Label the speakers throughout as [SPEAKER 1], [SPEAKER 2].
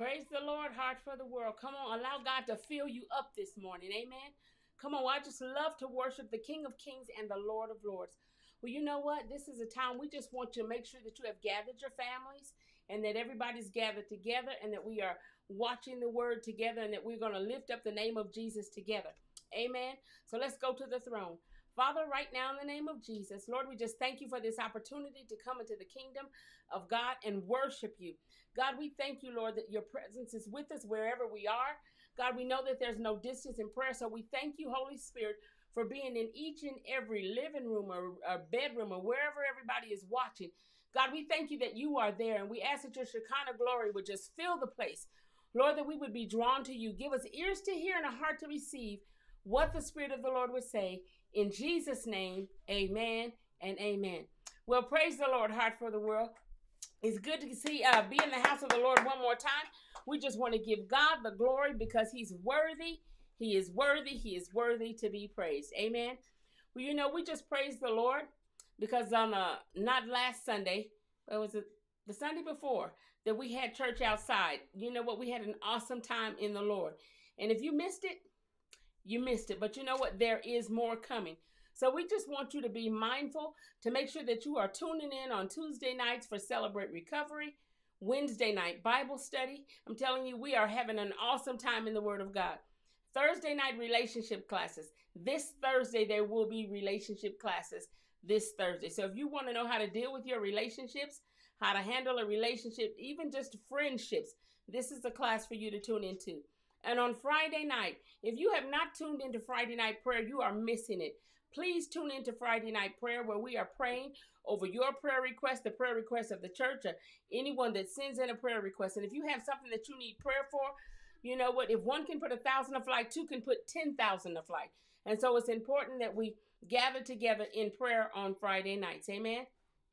[SPEAKER 1] Praise the Lord, heart for the world. Come on, allow God to fill you up this morning. Amen. Come on, I just love to worship the King of Kings and the Lord of Lords. Well, you know what? This is a time we just want to make sure that you have gathered your families and that everybody's gathered together and that we are watching the word together and that we're going to lift up the name of Jesus together. Amen. So let's go to the throne. Father, right now in the name of Jesus, Lord, we just thank you for this opportunity to come into the kingdom of God and worship you. God, we thank you, Lord, that your presence is with us wherever we are. God, we know that there's no distance in prayer, so we thank you, Holy Spirit, for being in each and every living room or bedroom or wherever everybody is watching. God, we thank you that you are there, and we ask that your Shekinah glory would just fill the place. Lord, that we would be drawn to you. Give us ears to hear and a heart to receive what the Spirit of the Lord would say. In Jesus' name, amen and amen. Well, praise the Lord, heart for the world. It's good to see be in the house of the Lord one more time. We just want to give God the glory because he's worthy. He is worthy. He is worthy to be praised. Amen. Well, you know, we just praise the Lord because on not last Sunday, it was the Sunday before that we had church outside. You know what? We had an awesome time in the Lord. And if you missed it, you missed it. But you know what? There is more coming. So we just want you to be mindful to make sure that you are tuning in on Tuesday nights for Celebrate Recovery, Wednesday night Bible study. I'm telling you, we are having an awesome time in the Word of God. Thursday night relationship classes. This Thursday, there will be relationship classes this Thursday. So if you want to know how to deal with your relationships, how to handle a relationship, even just friendships, this is the class for you to tune into. And on Friday night, if you have not tuned into Friday night prayer, you are missing it. Please tune into Friday night prayer where we are praying over your prayer request, the prayer request of the church, or anyone that sends in a prayer request. And if you have something that you need prayer for, you know what? If one can put 1,000 to flight, two can put 10,000 to flight. And so it's important that we gather together in prayer on Friday nights. Amen.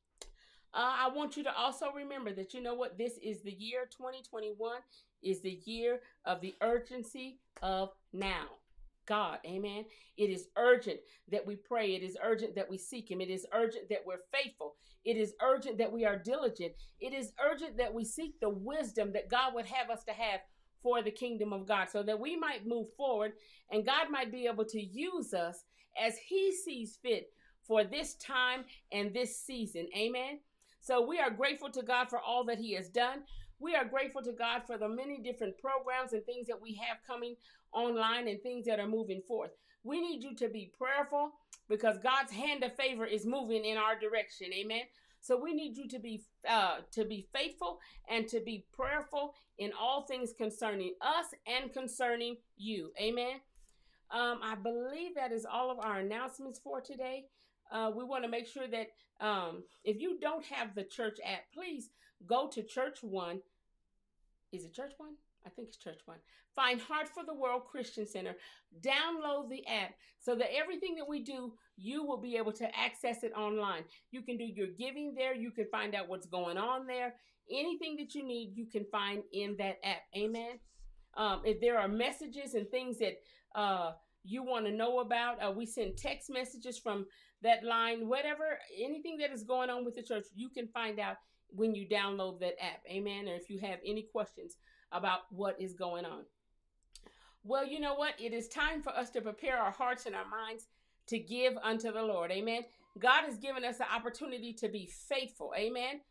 [SPEAKER 1] I want you to also remember that, you know what? This is the year 2021 is the year of the urgency of now. God, amen. It is urgent that we pray. It is urgent that we seek him. It is urgent that we're faithful. It is urgent that we are diligent. It is urgent that we seek the wisdom that God would have us to have for the kingdom of God so that we might move forward and God might be able to use us as he sees fit for this time and this season. Amen. So we are grateful to God for all that he has done. We are grateful to God for the many different programs and things that we have coming online and things that are moving forth. We need you to be prayerful because God's hand of favor is moving in our direction. Amen. So we need you to be faithful and to be prayerful in all things concerning us and concerning you. Amen. I believe that is all of our announcements for today. We want to make sure that if you don't have the church app, please go to Church One. Is it Church One? I think it's Church One. Find Heart for the World Christian Center. Download the app so that everything that we do, you will be able to access it online. You can do your giving there. You can find out what's going on there. Anything that you need, you can find in that app. Amen. If there are messages and things that you want to know about, we send text messages from that line, whatever, anything that is going on with the church, you can find out when you download that app. Amen. Or if you have any questions about what is going on. Well, you know what? It is time for us to prepare our hearts and our minds to give unto the Lord. Amen. God has given us the opportunity to be faithful. Amen.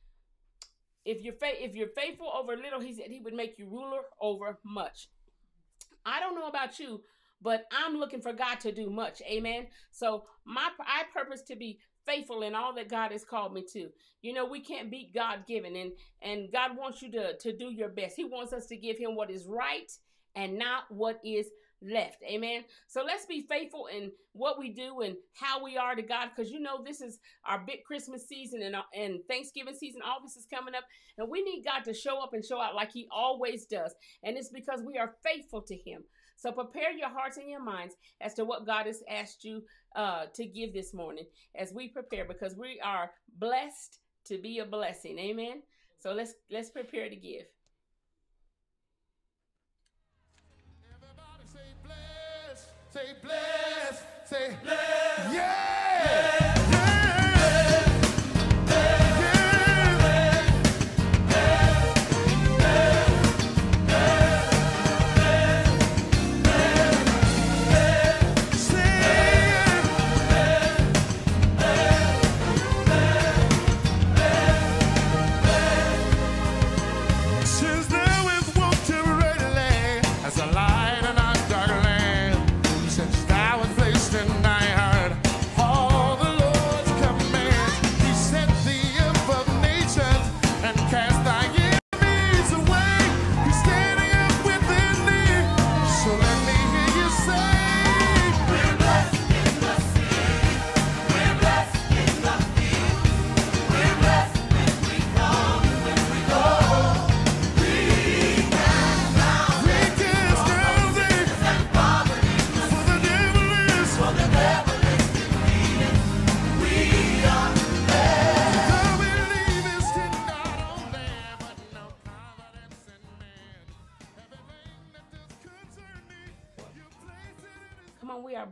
[SPEAKER 1] If you're faithful over little, he said he would make you ruler over much. I don't know about you, but I'm looking for God to do much. Amen. So I purpose to be faithful in all that God has called me to. You know, we can't beat God given, and God wants you to do your best. He wants us to give him what is right and not what is left. Amen. So let's be faithful in what we do and how we are to God, because you know this is our big Christmas season and Thanksgiving season. All this is coming up, and we need God to show up and show out like he always does. And it's because we are faithful to him. So prepare your hearts and your minds as to what God has asked you to give this morning as we prepare, because we are blessed to be a blessing. Amen. So let's prepare to give.
[SPEAKER 2] Everybody say bless, say bless, say bless. Yeah!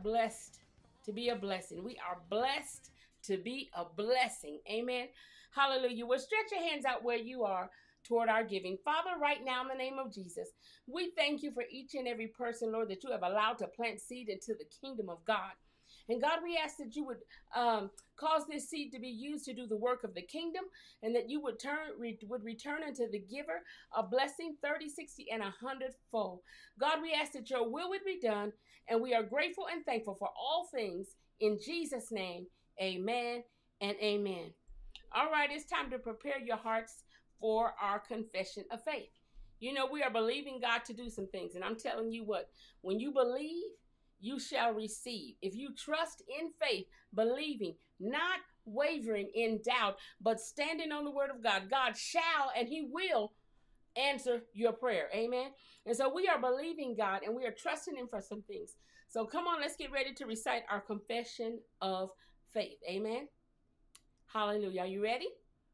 [SPEAKER 1] blessed to be a blessing. We are blessed to be a blessing. Amen. Hallelujah. Well, stretch your hands out where you are toward our giving. Father, right now in the name of Jesus, we thank you for each and every person, Lord, that you have allowed to plant seed into the kingdom of God. And God, we ask that you would cause this seed to be used to do the work of the kingdom, and that you would return unto the giver a blessing 30, 60, and 100-fold. God, we ask that your will would be done, and we are grateful and thankful for all things. In Jesus' name, amen and amen. All right, it's time to prepare your hearts for our confession of faith. You know, we are believing God to do some things, and I'm telling you what, when you believe, you shall receive. If you trust in faith, believing, not wavering in doubt, but standing on the word of God, God shall and he will answer your prayer. Amen. And so we are believing God and we are trusting him for some things. So come on, let's get ready to recite our confession of faith. Amen. Hallelujah. Are you ready?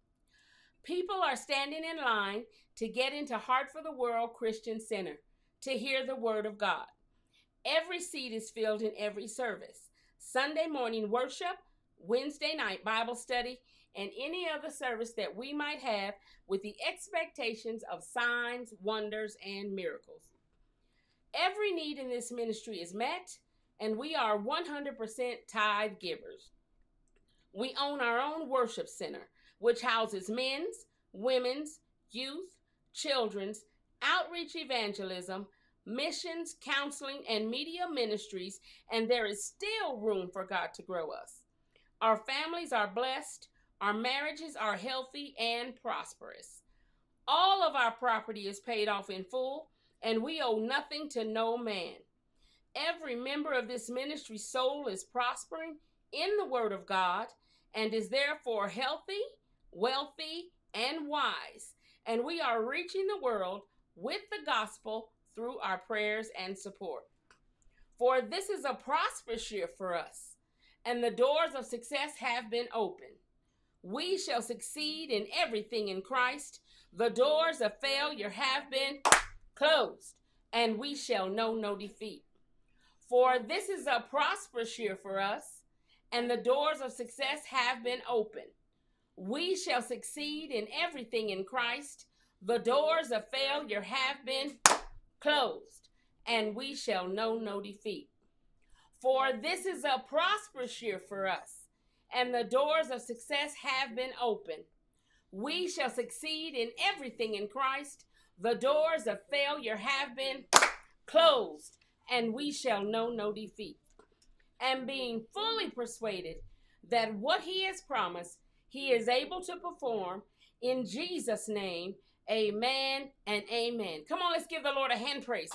[SPEAKER 1] People are standing in line to get into Heart for the World Christian Center to hear the word of God. Every seat is filled in every service. Sunday morning worship, Wednesday night Bible study, and any other service that we might have with the expectations of signs, wonders, and miracles. Every need in this ministry is met, and we are 100% tithe givers. We own our own worship center, which houses men's, women's, youth, children's, outreach evangelism, missions, counseling, and media ministries, and there is still room for God to grow us. Our families are blessed, our marriages are healthy and prosperous. All of our property is paid off in full, and we owe nothing to no man. Every member of this ministry soul is prospering in the word of God and is therefore healthy, wealthy, and wise, and we are reaching the world with the gospel through our prayers and support. For this is a prosperous year for us, and the doors of success have been opened. We shall succeed in everything in Christ. The doors of failure have been closed, and we shall know no defeat. For this is a prosperous year for us, and the doors of success have been opened. We shall succeed in everything in Christ. The doors of failure have been closed, and we shall know no defeat. For this is a prosperous year for us, and the doors of success have been opened. We shall succeed in everything in Christ. The doors of failure have been closed, and we shall know no defeat. And being fully persuaded that what he has promised, he is able to perform, in Jesus' name, amen and amen. Come on, let's give the Lord a hand praise.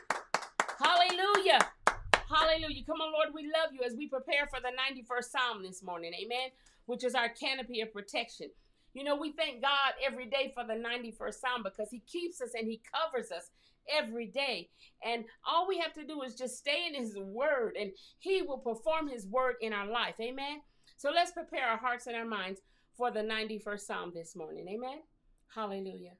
[SPEAKER 1] Hallelujah. Hallelujah. Come on, Lord, we love you as we prepare for the 91st Psalm this morning. Amen. Which is our canopy of protection. You know, we thank God every day for the 91st Psalm because he keeps us and he covers us every day. And all we have to do is just stay in his word and he will perform his word in our life. Amen. So let's prepare our hearts and our minds for the 91st Psalm this morning. Amen. Hallelujah.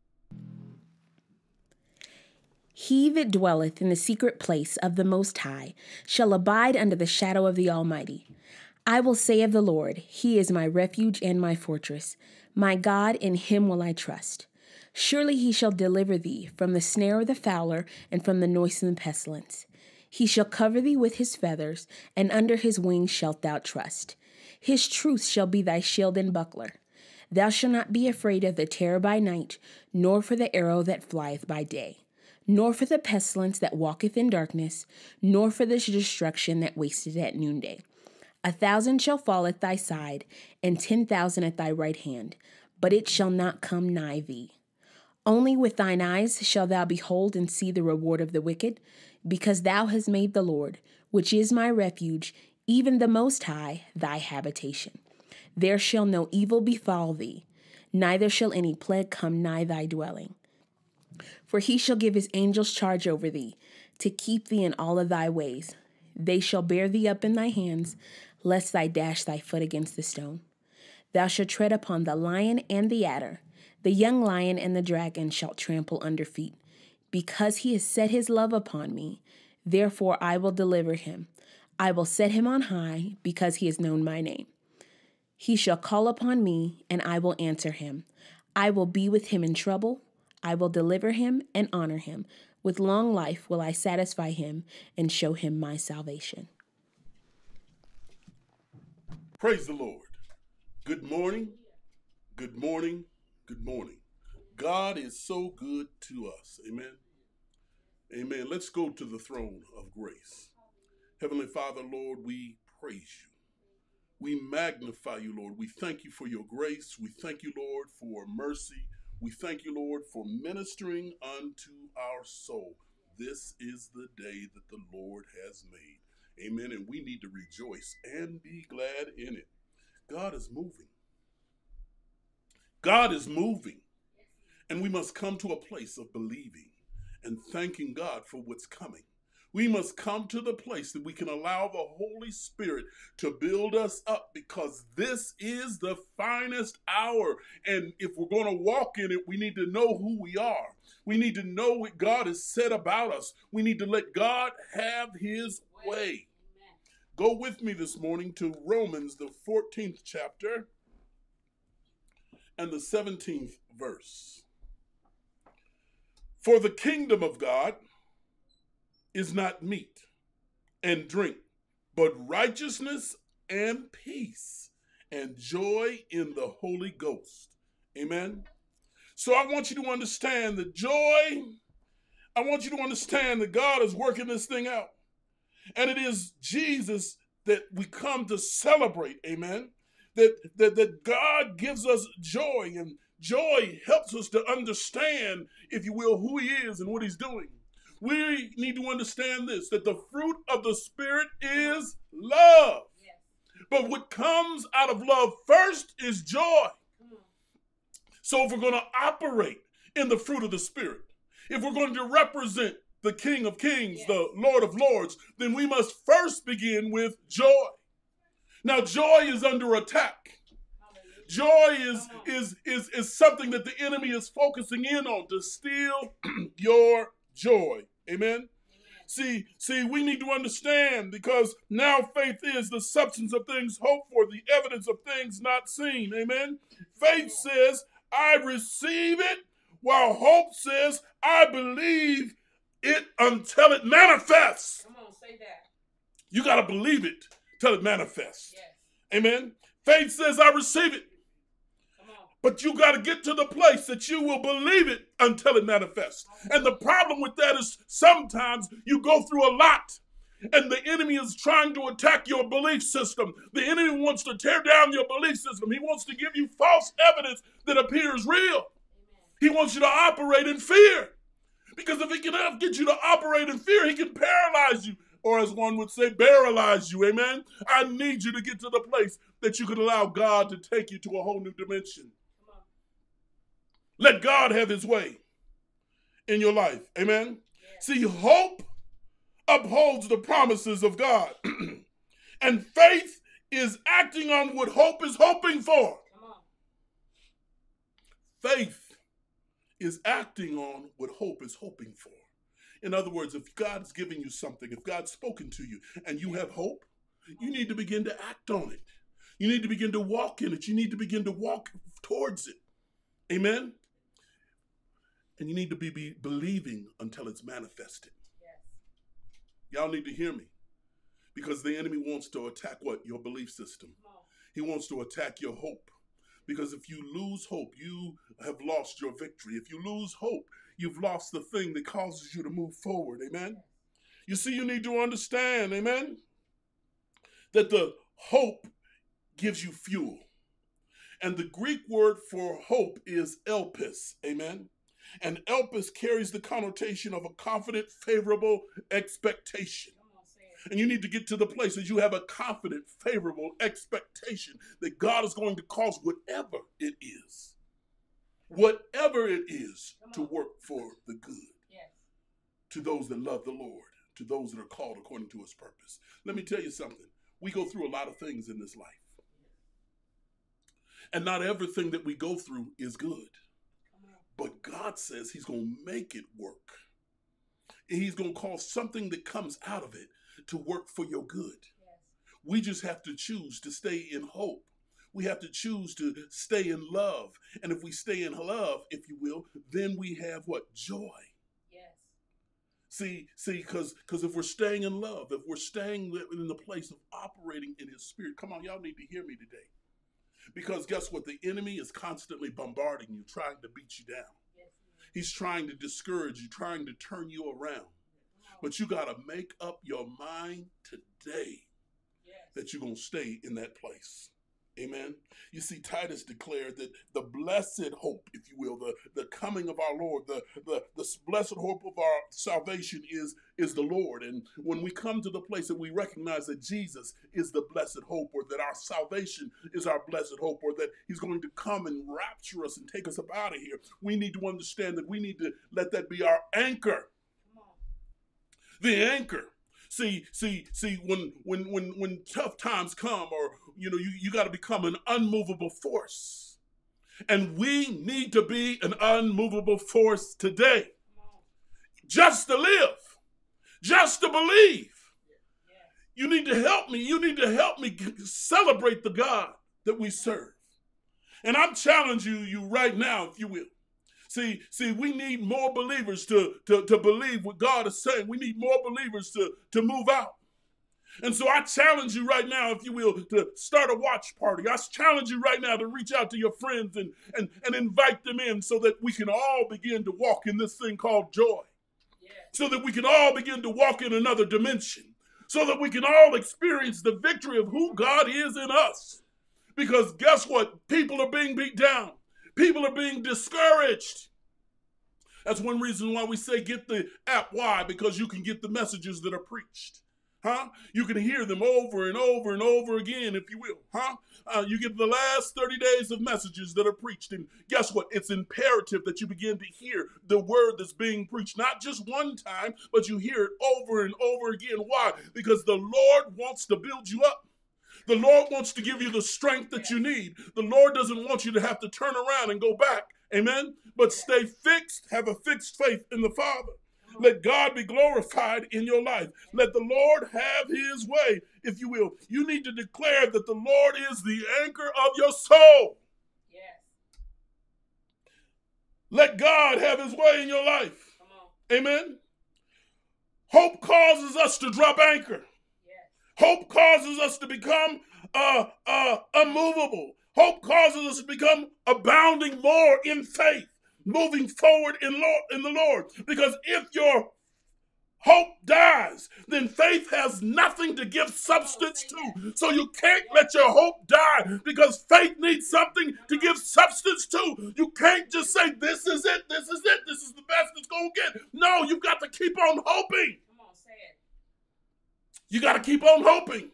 [SPEAKER 3] He that dwelleth in the secret place of the Most High shall abide under the shadow of the Almighty. I will say of the Lord, he is my refuge and my fortress. My God, in him will I trust. Surely he shall deliver thee from the snare of the fowler and from the noisome pestilence. He shall cover thee with his feathers, and under his wings shalt thou trust. His truth shall be thy shield and buckler. Thou shalt not be afraid of the terror by night, nor for the arrow that flieth by day, nor for the pestilence that walketh in darkness, nor for the destruction that wasteth at noonday. 1,000 shall fall at thy side, and 10,000 at thy right hand, but it shall not come nigh thee. Only with thine eyes shalt thou behold and see the reward of the wicked, because thou hast made the Lord, which is my refuge, even the Most High, thy habitation. There shall no evil befall thee, neither shall any plague come nigh thy dwelling. For he shall give his angels charge over thee, to keep thee in all of thy ways. They shall bear thee up in thy hands, lest thou dash thy foot against the stone. Thou shalt tread upon the lion and the adder, the young lion and the dragon shalt trample under feet. Because he has set his love upon me, therefore I will deliver him. I will set him on high because he has known my name. He shall call upon me, and I will answer him. I will be with him in trouble. I will deliver him and honor him. With long life will I satisfy him and show him my salvation.
[SPEAKER 2] Praise the Lord. Good morning. Good morning. Good morning. God is so good to us. Amen. Amen. Let's go to the throne of grace. Heavenly Father, Lord, we praise you. We magnify you, Lord. We thank you for your grace. We thank you, Lord, for mercy. We thank you, Lord, for ministering unto our soul. This is the day that the Lord has made. Amen. And we need to rejoice and be glad in it. God is moving. God is moving. And we must come to a place of believing and thanking God for what's coming. We must come to the place that we can allow the Holy Spirit to build us up, because this is the finest hour. And if we're going to walk in it, we need to know who we are. We need to know what God has said about us. We need to let God have his way. Go with me this morning to Romans, the 14th chapter and the 17th verse. For the kingdom of God is not meat and drink, but righteousness and peace and joy in the Holy Ghost. Amen. So I want you to understand the joy. I want you to understand that God is working this thing out. And it is Jesus that we come to celebrate. Amen. That God gives us joy, and joy helps us to understand, if you will, who he is and what he's doing. We need to understand this, that the fruit of the Spirit is love. Yes. But what comes out of love first is joy. So if we're going to operate in the fruit of the Spirit, if we're going to represent the King of Kings, yes, the Lord of Lords, then we must first begin with joy. Now, joy is under attack. Joy is something that the enemy is focusing in on to steal your joy. Amen. See, we need to understand, because now faith is the substance of things hoped for, the evidence of things not seen. Amen. Faith says, I receive it, while hope says, I believe it until it manifests. Come on, say that. You got to believe it till it manifests. Yes. Amen. Faith says, I receive it. But you got to get to the place that you will believe it until it manifests. And the problem with that is sometimes you go through a lot, and the enemy is trying to attack your belief system. The enemy wants to tear down your belief system. He wants to give you false evidence that appears real. He wants you to operate in fear. Because if he can ever get you to operate in fear, he can paralyze you. Or as one would say, paralyze you. Amen. I need you to get to the place that you can allow God to take you to a whole new dimension. Let God have his way in your life. Amen. Yeah. See, hope upholds the promises of God. And faith is acting on what hope is hoping for. Faith is acting on what hope is hoping for. In other words, if God's giving you something, if God's spoken to you and you have hope, you need to begin to act on it. You need to begin to walk in it. You need to begin to walk towards it. Amen. And you need to be believing until it's manifested. Yes. Y'all need to hear me. Because the enemy wants to attack what? Your belief system. He wants to attack your hope. Because if you lose hope, you have lost your victory. If you lose hope, you've lost the thing that causes you to move forward. Amen? You see, you need to understand, amen, that the hope gives you fuel. And the Greek word for hope is elpis. Amen? And elpis carries the connotation of a confident, favorable expectation. And you need to get to the place that you have a confident, favorable expectation that God is going to cause whatever it is to work for the good. Yes. To those that love the Lord, to those that are called according to his purpose. Let me tell you something. We go through a lot of things in this life. And not everything that we go through is good. But God says he's going to make it work. And he's going to cause something that comes out of it to work for your good. We just have to choose to stay in hope. We have to choose to stay in love. And if we stay in love, if you will, then we have what? Joy.
[SPEAKER 1] Yes.
[SPEAKER 2] See, because if we're staying in love, if we're staying in the place of operating in his spirit, come on, y'all need to hear me today. Because guess what? The enemy is constantly bombarding you, trying to beat you down.
[SPEAKER 1] Yes.
[SPEAKER 2] He's trying to discourage you, trying to turn you around. But you got to make up your mind today that you're going to stay in that place. Amen. You see, Titus declared that the blessed hope, if you will, the coming of our Lord, the blessed hope of our salvation is the Lord. And when we come to the place that we recognize that Jesus is the blessed hope, or that our salvation is our blessed hope, or that he's going to come and rapture us and take us up out of here, we need to understand that we need to let that be our anchor. The anchor. See, when tough times come, or you got to become an unmovable force. And we need to be an unmovable force today. Just to live, just to believe. You need to help me. You need to help me celebrate the God that we serve. And I'm challenging you right now, if you will. See, we need more believers to believe what God is saying. We need more believers to move out. And so I challenge you right now, if you will, to start a watch party. I challenge you right now to reach out to your friends and invite them in, so that we can all begin to walk in this thing called joy. So that we can all begin to walk in another dimension. So that we can all experience the victory of who God is in us. Because guess what? People are being beat down. People are being discouraged. That's one reason why we say get the app. Why? Because you can get the messages that are preached. You can hear them over and over and over again, if you will. You get the last 30 days of messages that are preached. And guess what? It's imperative that you begin to hear the word that's being preached. Not just one time, but you hear it over and over again. Why? Because the Lord wants to build you up. The Lord wants to give you the strength that you need. The Lord doesn't want you to have to turn around and go back. Amen? But stay fixed, have a fixed faith in the Father. Let God be glorified in your life. Let the Lord have his way, if you will. You need to declare that the Lord is the anchor of your soul.
[SPEAKER 1] Yes.
[SPEAKER 2] Let God have his way in your life. Amen? Hope causes us to drop anchor. Hope causes us to become unmovable. Hope causes us to become abounding more in faith, moving forward in the Lord. Because if your hope dies, then faith has nothing to give substance to. So you can't let your hope die, because faith needs something to give substance to. You can't just say, this is it, this is it, this is the best it's going to get. No, you've got to keep on hoping. You got to keep on hoping.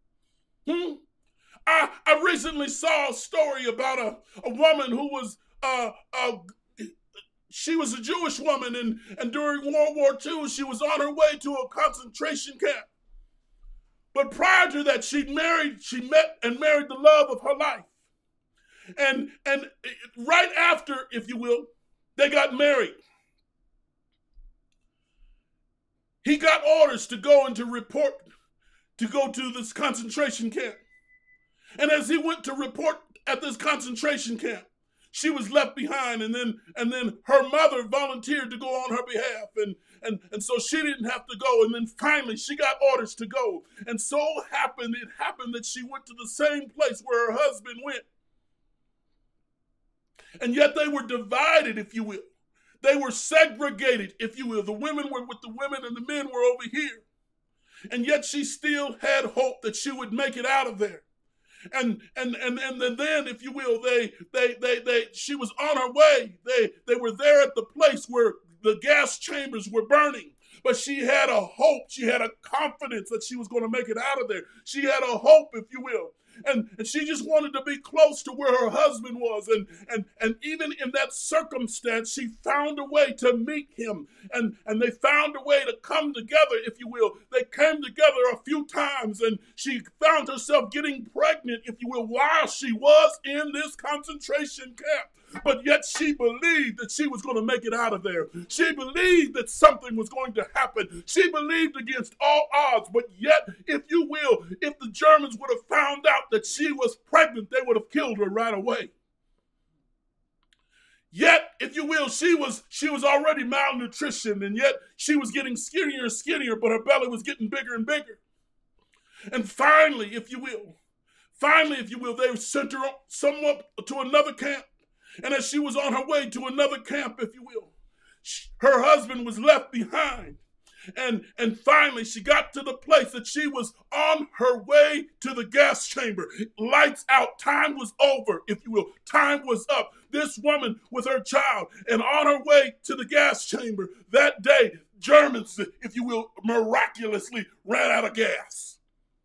[SPEAKER 2] I recently saw a story about a woman who was, she was a Jewish woman, and during World War II, she was on her way to a concentration camp. But prior to that, she met and married the love of her life. And right after, if you will, they got married. He got orders to go and to report, to go to this concentration camp. And as he went to report at this concentration camp, she was left behind, and then her mother volunteered to go on her behalf, and so she didn't have to go. And then finally she got orders to go. And so it happened that she went to the same place where her husband went. And yet they were divided, if you will. They were segregated, if you will. The women were with the women and the men were over here. And yet she still had hope that she would make it out of there. And then, if you will, she was on her way. They were there at the place where the gas chambers were burning. But she had a hope. She had a confidence that she was going to make it out of there. She had a hope, if you will. And she just wanted to be close to where her husband was. And even in that circumstance, she found a way to meet him. And they found a way to come together, if you will. They came together a few times, and she found herself getting pregnant, if you will, while she was in this concentration camp. but yet she believed that she was going to make it out of there. She believed that something was going to happen. She believed against all odds, but yet, if you will, if the Germans would have found out that she was pregnant, they would have killed her right away. Yet, if you will, she was already malnutrition, and yet she was getting skinnier and skinnier, but her belly was getting bigger and bigger. And finally, if you will, they sent her somewhat to another camp. And as she was on her way to another camp, if you will, her husband was left behind. And finally, she got to the place that she was on her way to the gas chamber. Lights out. Time was over, if you will. Time was up. This woman with her child, and on her way to the gas chamber that day, Germans, if you will, miraculously ran out of gas.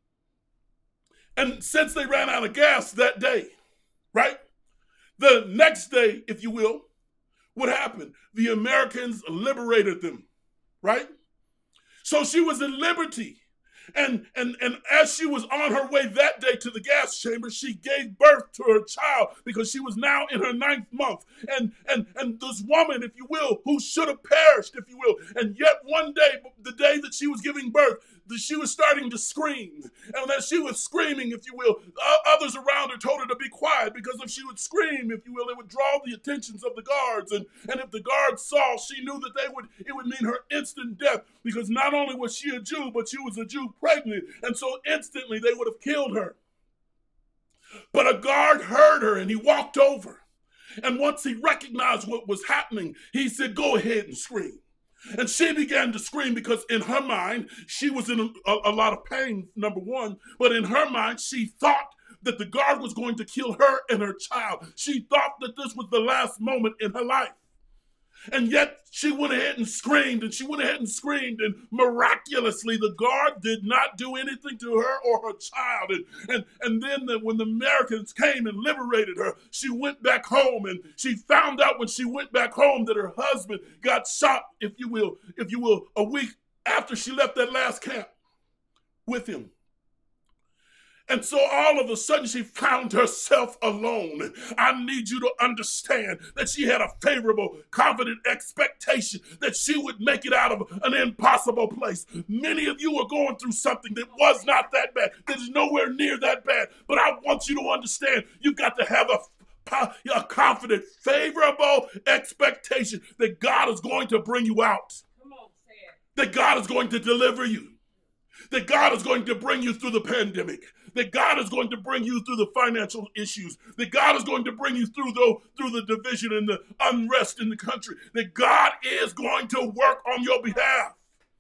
[SPEAKER 2] And since they ran out of gas that day, right, the next day, if you will, what happened? The Americans liberated them, right? So she was in liberty. And as she was on her way that day to the gas chamber, she gave birth to her child because she was now in her 9th month. And this woman, if you will, who should have perished, if you will, and yet one day, the day that she was giving birth, she was starting to scream. And as she was screaming, if you will, others around her told her to be quiet, because if she would scream, if you will, it would draw the attentions of the guards. And if the guards saw, she knew that it would mean her instant death, because not only was she a Jew, but she was a Jew pregnant. And so instantly they would have killed her. But a guard heard her and he walked over. And once he recognized what was happening, he said, "Go ahead and scream." And she began to scream because in her mind, she was in a lot of pain, number one. But in her mind, she thought that the guard was going to kill her and her child. She thought that this was the last moment in her life. And yet she went ahead and screamed, and she went ahead and screamed, and miraculously the guard did not do anything to her or her child. And then when the Americans came and liberated her, she went back home, and she found out when she went back home that her husband got shot, if you will, a week after she left that last camp with him. And so all of a sudden she found herself alone. I need you to understand that she had a favorable, confident expectation that she would make it out of an impossible place. Many of you are going through something that was not that bad, that is nowhere near that bad. But I want you to understand, you've got to have a confident, favorable expectation that God is going to bring you out. Come on, say it. That God is going to deliver you. That God is going to bring you through the pandemic. That God is going to bring you through the financial issues. That God is going to bring you through the division and the unrest in the country. That God is going to work on your behalf.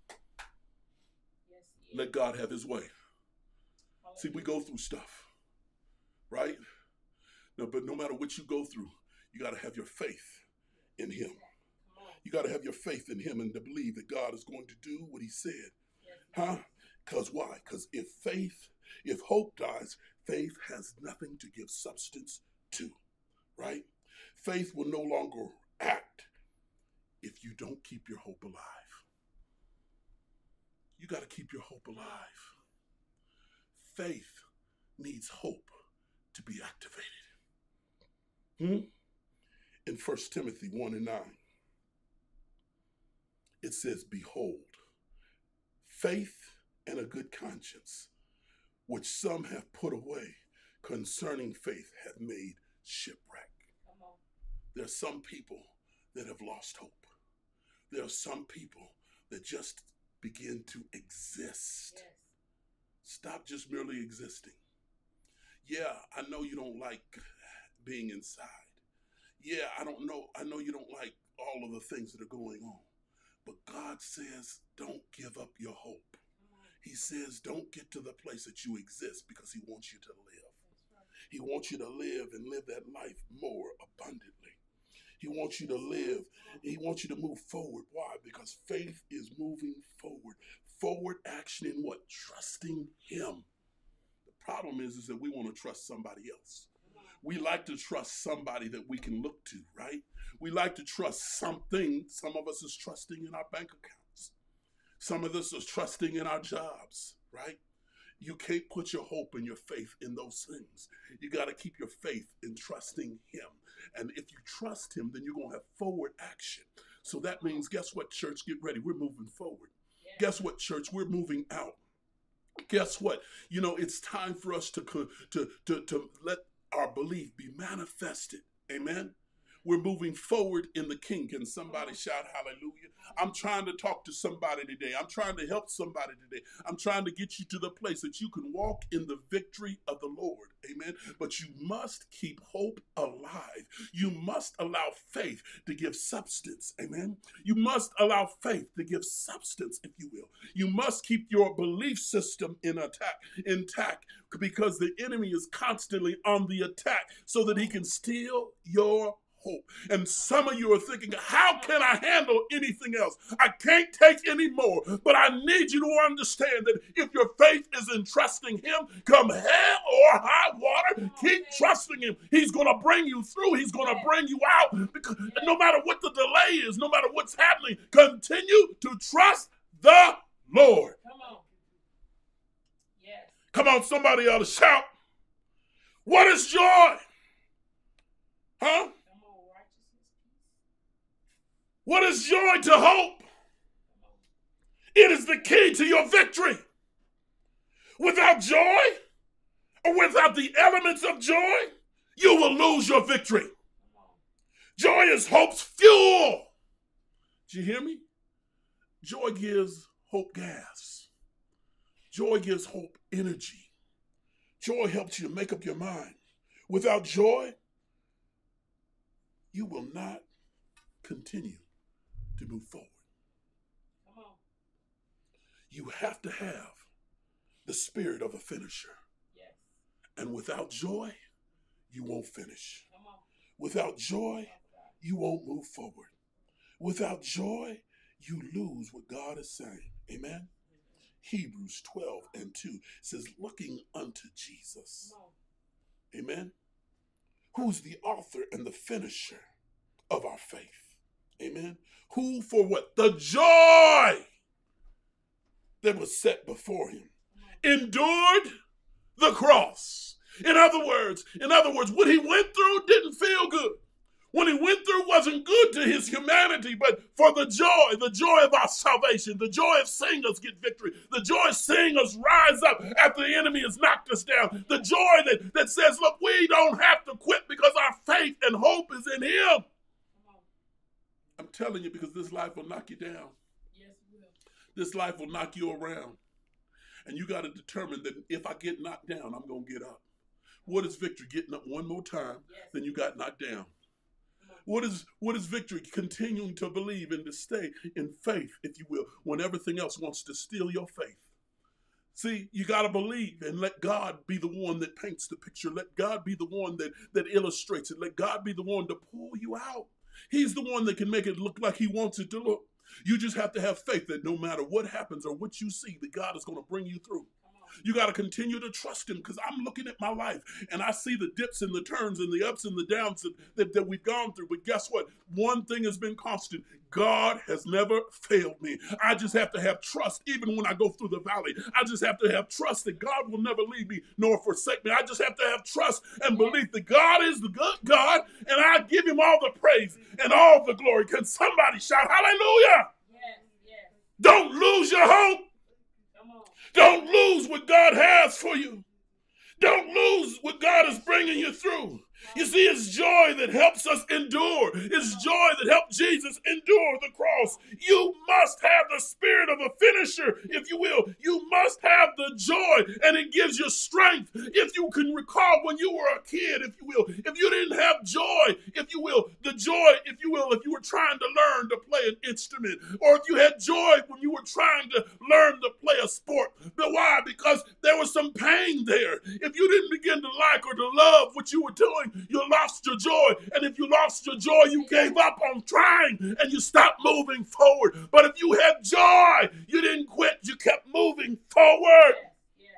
[SPEAKER 2] Yes, let God have his way. See, we go through stuff, right? No, but no matter what you go through, you got to have your faith in him. You got to have your faith in him and to believe that God is going to do what he said. Huh? Because why? Because if hope dies, faith has nothing to give substance to, right? Faith will no longer act if you don't keep your hope alive. You got to keep your hope alive. Faith needs hope to be activated. In 1 Timothy 1:9, it says, "Behold, faith and a good conscience, which some have put away concerning faith, have made shipwreck." There are some people that have lost hope. There are some people that just begin to exist. Yes. Stop just merely existing. Yeah, I know you don't like being inside. Yeah, I know you don't like all of the things that are going on. But God says, don't give up your hope. He says, don't get to the place that you exist, because he wants you to live. He wants you to live and live that life more abundantly. He wants you to live. He wants you to move forward. Why? Because faith is moving forward. Forward action in what? Trusting him. The problem is that we want to trust somebody else. We like to trust somebody that we can look to, right? We like to trust something. Some of us is trusting in our bank accounts. Some of us is trusting in our jobs, right? You can't put your hope and your faith in those things. You got to keep your faith in trusting him. And if you trust him, then you're going to have forward action. So that means, guess what, church? Get ready. We're moving forward. Guess what, church? We're moving out. Guess what? You know, it's time for us to let our belief be manifested. Amen. We're moving forward in the King. Can somebody shout hallelujah? I'm trying to talk to somebody today. I'm trying to help somebody today. I'm trying to get you to the place that you can walk in the victory of the Lord. Amen. But you must keep hope alive. You must allow faith to give substance. Amen. You must allow faith to give substance, if you will. You must keep your belief system intact, because the enemy is constantly on the attack so that he can steal your hope. And some of you are thinking, how can I handle anything else? I can't take any more. But I need you to understand that if your faith is in trusting him, come hell or high water, keep trusting him. He's going to bring you through. He's going to bring you out. Because no matter what the delay is, no matter what's happening, continue to trust the Lord.
[SPEAKER 1] Come on. Yes.
[SPEAKER 2] Come on, somebody ought to shout. What is joy? Huh? What is joy to hope? It is the key to your victory. Without joy, or without the elements of joy, you will lose your victory. Joy is hope's fuel. Did you hear me? Joy gives hope gas. Joy gives hope energy. Joy helps you to make up your mind. Without joy, you will not continue to move forward.
[SPEAKER 1] Come on.
[SPEAKER 2] You have to have the spirit of a finisher.
[SPEAKER 1] Yes.
[SPEAKER 2] And without joy, you won't finish.
[SPEAKER 1] Come on.
[SPEAKER 2] Without joy, you won't move forward. Without joy, you lose what God is saying. Amen? Hebrews 12:2 says, looking unto Jesus. Amen? Who's the author and the finisher of our faith. Amen? Who for what? The joy that was set before him endured the cross. In other words, what he went through didn't feel good. What he went through wasn't good to his humanity, but for the joy of our salvation, the joy of seeing us get victory, the joy of seeing us rise up after the enemy has knocked us down, the joy that says, look, we don't have to quit because our faith and hope is in him. I'm telling you, because this life will knock you down.
[SPEAKER 1] Yes, it will.
[SPEAKER 2] This life will knock you around. And you got to determine that if I get knocked down, I'm going to get up. What is victory? Getting up one more time, then you got knocked down. What is victory? Continuing to believe and to stay in faith, if you will, when everything else wants to steal your faith. See, you got to believe and let God be the one that paints the picture. Let God be the one that illustrates it. Let God be the one to pull you out. He's the one that can make it look like he wants it to look. You just have to have faith that no matter what happens or what you see, that God is going to bring you through. You got to continue to trust him, because I'm looking at my life and I see the dips and the turns and the ups and the downs that we've gone through. But guess what? One thing has been constant. God has never failed me. I just have to have trust even when I go through the valley. I just have to have trust that God will never leave me nor forsake me. I just have to have trust and belief that God is the good God, and I give him all the praise and all the glory. Can somebody shout hallelujah?
[SPEAKER 1] Yes, yes.
[SPEAKER 2] Don't lose your hope. Don't lose what God has for you. Don't lose what God is bringing you through. You see, it's joy that helps us endure. It's joy that helped Jesus endure the cross. You must have the spirit of a finisher, if you will. You must have the joy, and it gives you strength. If you can recall when you were a kid, if you will, if you didn't have joy, if you will, the joy, if you will, if you were trying to learn to play an instrument, or if you had joy when you were trying to learn to play a sport. But why? Because there was some pain there. If you didn't begin to like or to love what you were doing, you lost your joy. And if you lost your joy, you gave up on trying and you stopped moving forward. But if you had joy, you didn't quit. You kept moving forward.
[SPEAKER 1] Yes.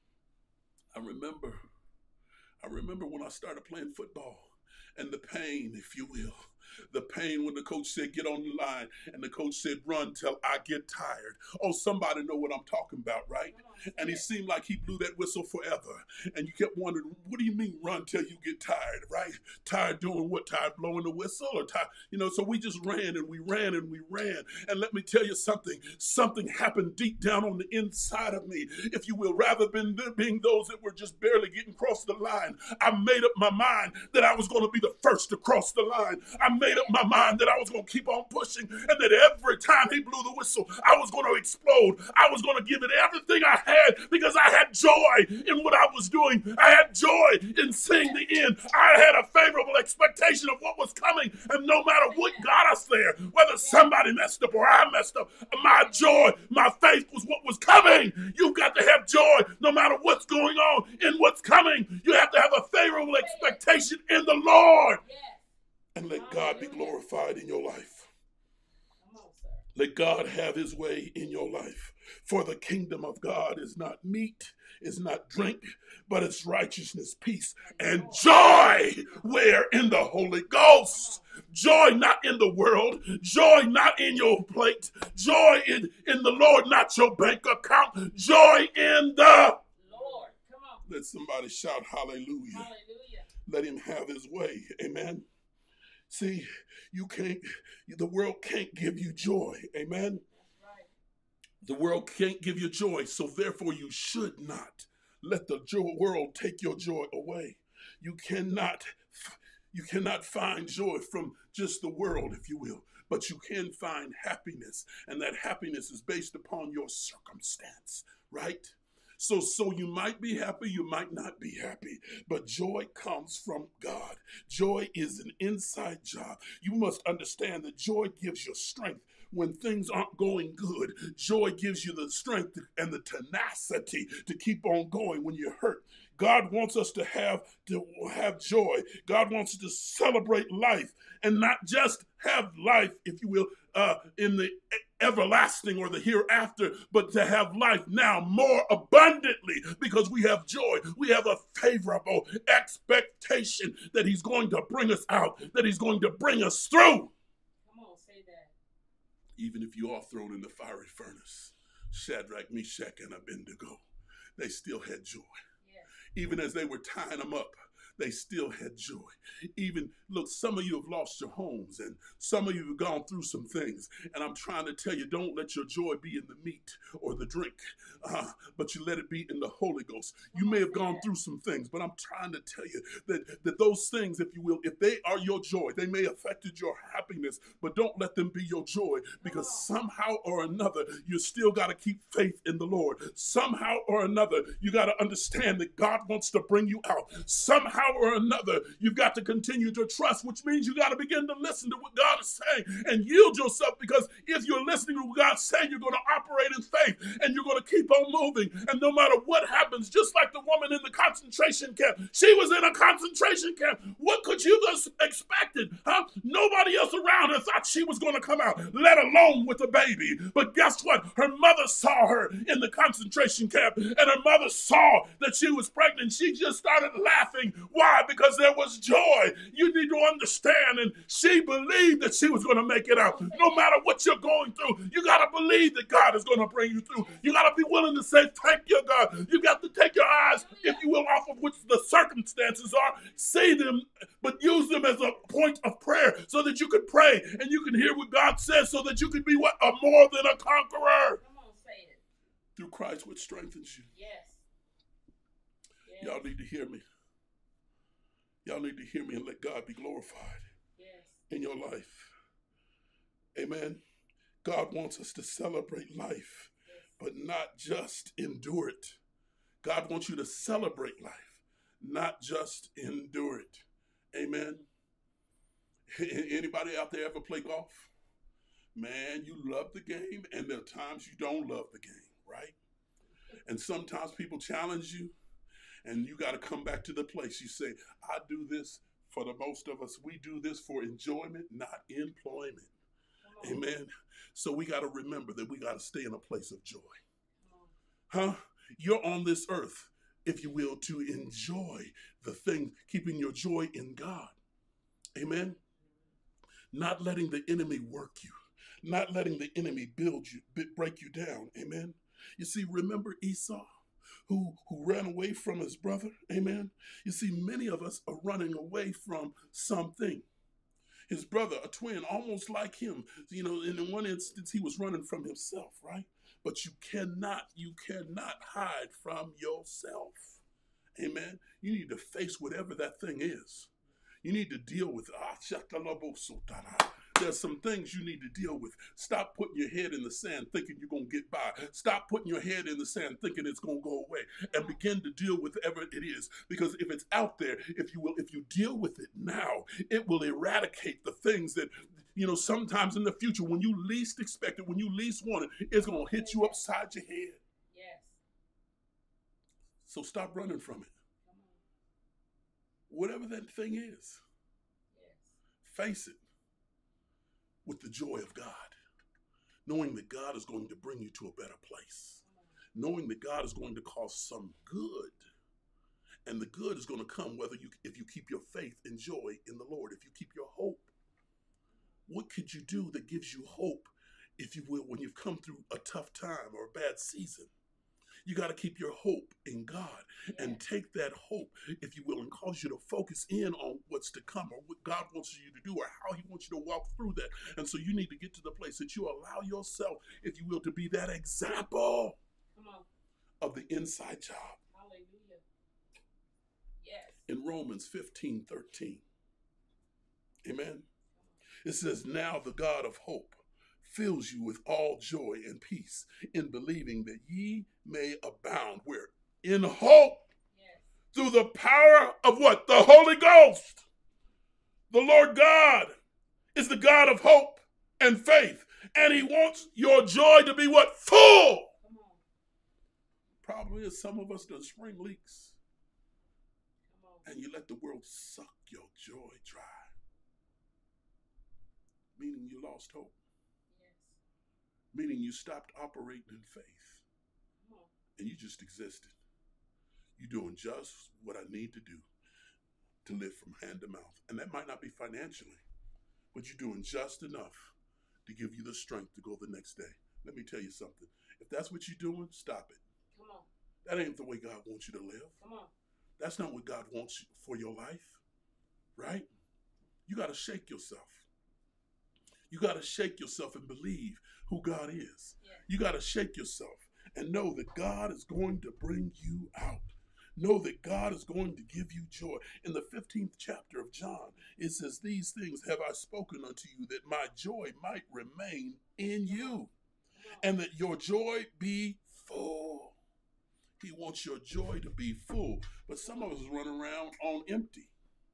[SPEAKER 2] I remember when I started playing football, and the pain, if you will, The pain when the coach said, get on the line, and the coach said, run till I get tired. Oh, somebody know what I'm talking about, right? And he seemed like he blew that whistle forever. And you kept wondering, what do you mean run till you get tired, right? Tired doing what? Tired blowing the whistle? Or tired, so we just ran and we ran and we ran. And let me tell you something. Something happened deep down on the inside of me, if you will, rather than being those that were just barely getting across the line. I made up my mind that I was going to be the first to cross the line. I made up my mind that I was going to keep on pushing, and that every time he blew the whistle, I was going to explode. I was going to give it everything I had, because I had joy in what I was doing. I had joy in seeing the end. I had a favorable expectation of what was coming, and no matter what got us there, whether somebody messed up or I messed up, my joy, my faith was what was coming. You've got to have joy no matter what's going on and what's coming. You have to have a favorable expectation in the Lord. And let God be glorified in your life. Let God have his way in your life. For the kingdom of God is not meat, is not drink, but it's righteousness, peace, and joy. Where? In the Holy Ghost. Joy not in the world. Joy not in your plate. Joy in the Lord, not your bank account. Joy in the Lord. Come on. Let somebody shout hallelujah. Hallelujah. Let him have his way. Amen. See, the world can't give you joy. Amen. The world can't give you joy, so therefore you should not let the world take your joy away. You cannot find joy from just the world, if you will, but you can find happiness, and that happiness is based upon your circumstance, right? So you might be happy, you might not be happy, but joy comes from God. Joy is an inside job. You must understand that joy gives you strength when things aren't going good. Joy gives you the strength and the tenacity to keep on going when you're hurt. God wants us to have joy. God wants us to celebrate life, and not just have life, if you will, in the everlasting or the hereafter, but to have life now more abundantly, because we have joy. We have a favorable expectation that he's going to bring us out, that he's going to bring us through. Come on, say that. Even if you are thrown in the fiery furnace, Shadrach, Meshach, and Abednego, they still had joy. Even as they were tying them up, they still had joy. Even, look, some of you have lost your homes, and some of you have gone through some things. And I'm trying to tell you, don't let your joy be in the meat or the drink, but you let it be in the Holy Ghost. You may have gone through some things, but I'm trying to tell you that those things, if you will, if they are your joy, they may have affected your happiness, but don't let them be your joy, because somehow or another, you still got to keep faith in the Lord. Somehow or another, you got to understand that God wants to bring you out. Somehow or another, you've got to continue to trust, which means you got to begin to listen to what God is saying and yield yourself, because if you're listening to what God's saying, you're going to operate in faith and you're going to keep on moving. And no matter what happens, just like the woman in the concentration camp, she was in a concentration camp. What could you have expected? Nobody else around her thought she was going to come out, let alone with a baby. But guess what? Her mother saw her in the concentration camp, and her mother saw that she was pregnant. She just started laughing. Why? Because there was joy. You need to understand, and she believed that she was going to make it out. No matter what you're going through, you got to believe that God is going to bring you through. You got to be willing to say, thank you, God. You got to take your eyes, if you will, off of which the circumstances are, see them, but use them as a point of prayer so that you could pray and you can hear what God says, so that you can be what? A more than a conqueror. Come on, say it. Through Christ, which strengthens you. Yes. Y'all need to hear me. Y'all need to hear me and let God be glorified in your life. Amen. God wants us to celebrate life, but not just endure it. God wants you to celebrate life, not just endure it. Amen. Anybody out there ever play golf? Man, you love the game, and there are times you don't love the game, right? And sometimes people challenge you, and you got to come back to the place. You say, I do this, for the most of us, we do this for enjoyment, not employment. Amen. So we got to remember that we got to stay in a place of joy. You're on this earth, if you will, to enjoy the thing, keeping your joy in God. Amen. not letting the enemy work you, not letting the enemy break you down. Amen. You see, remember Esau, who ran away from his brother? Amen. You see, many of us are running away from something. His brother, a twin, almost like him. You know, in one instance, he was running from himself, right? But you cannot hide from yourself. Amen. You need to face whatever that thing is. You need to deal with there's some things you need to deal with. Stop putting your head in the sand thinking you're going to get by. Stop putting your head in the sand thinking it's going to go away, and begin to deal with whatever it is. Because if it's out there, if you deal with it now, it will eradicate the things that, you know, sometimes in the future, when you least expect it, when you least want it, it's going to hit you upside your head.
[SPEAKER 1] Yes.
[SPEAKER 2] So stop running from it. Whatever that thing is, face it with the joy of God, knowing that God is going to bring you to a better place, knowing that God is going to cause some good, and the good is going to come if you keep your faith and joy in the Lord, if you keep your hope. What could you do that gives you hope, if you will, when you've come through a tough time or a bad season? You got to keep your hope in God and take that hope, if you will, and cause you to focus in on what's to come, or what God wants you to do, or how he wants you to walk through that. And so you need to get to the place that you allow yourself, if you will, to be that example of the inside job.
[SPEAKER 1] Hallelujah. Yes.
[SPEAKER 2] In Romans 15:13, amen, it says, now the God of hope fills you with all joy and peace in believing that ye may abound where? In hope.
[SPEAKER 1] Yes.
[SPEAKER 2] Through the power of what? The Holy Ghost. The Lord God is the God of hope and faith, and he wants your joy to be what? Full.
[SPEAKER 1] Come on.
[SPEAKER 2] Problem is, some of us done spring leaks.
[SPEAKER 1] Come on.
[SPEAKER 2] And you let the world suck your joy dry. Meaning you lost hope. Meaning you stopped operating in faith, and you just existed. You're doing just what I need to do to live from hand to mouth. And that might not be financially, but you're doing just enough to give you the strength to go the next day. Let me tell you something. If that's what you're doing, stop it.
[SPEAKER 1] Come on.
[SPEAKER 2] That ain't the way God wants you to live.
[SPEAKER 1] Come on.
[SPEAKER 2] That's not what God wants for your life, right? You got to shake yourself. You got to shake yourself and believe who God is.
[SPEAKER 1] Yeah.
[SPEAKER 2] You got to shake yourself and know that God is going to bring you out. Know that God is going to give you joy. In the 15th chapter of John, it says, these things have I spoken unto you, that my joy might remain in you, and that your joy be full. He wants your joy to be full. But some of us run around on empty.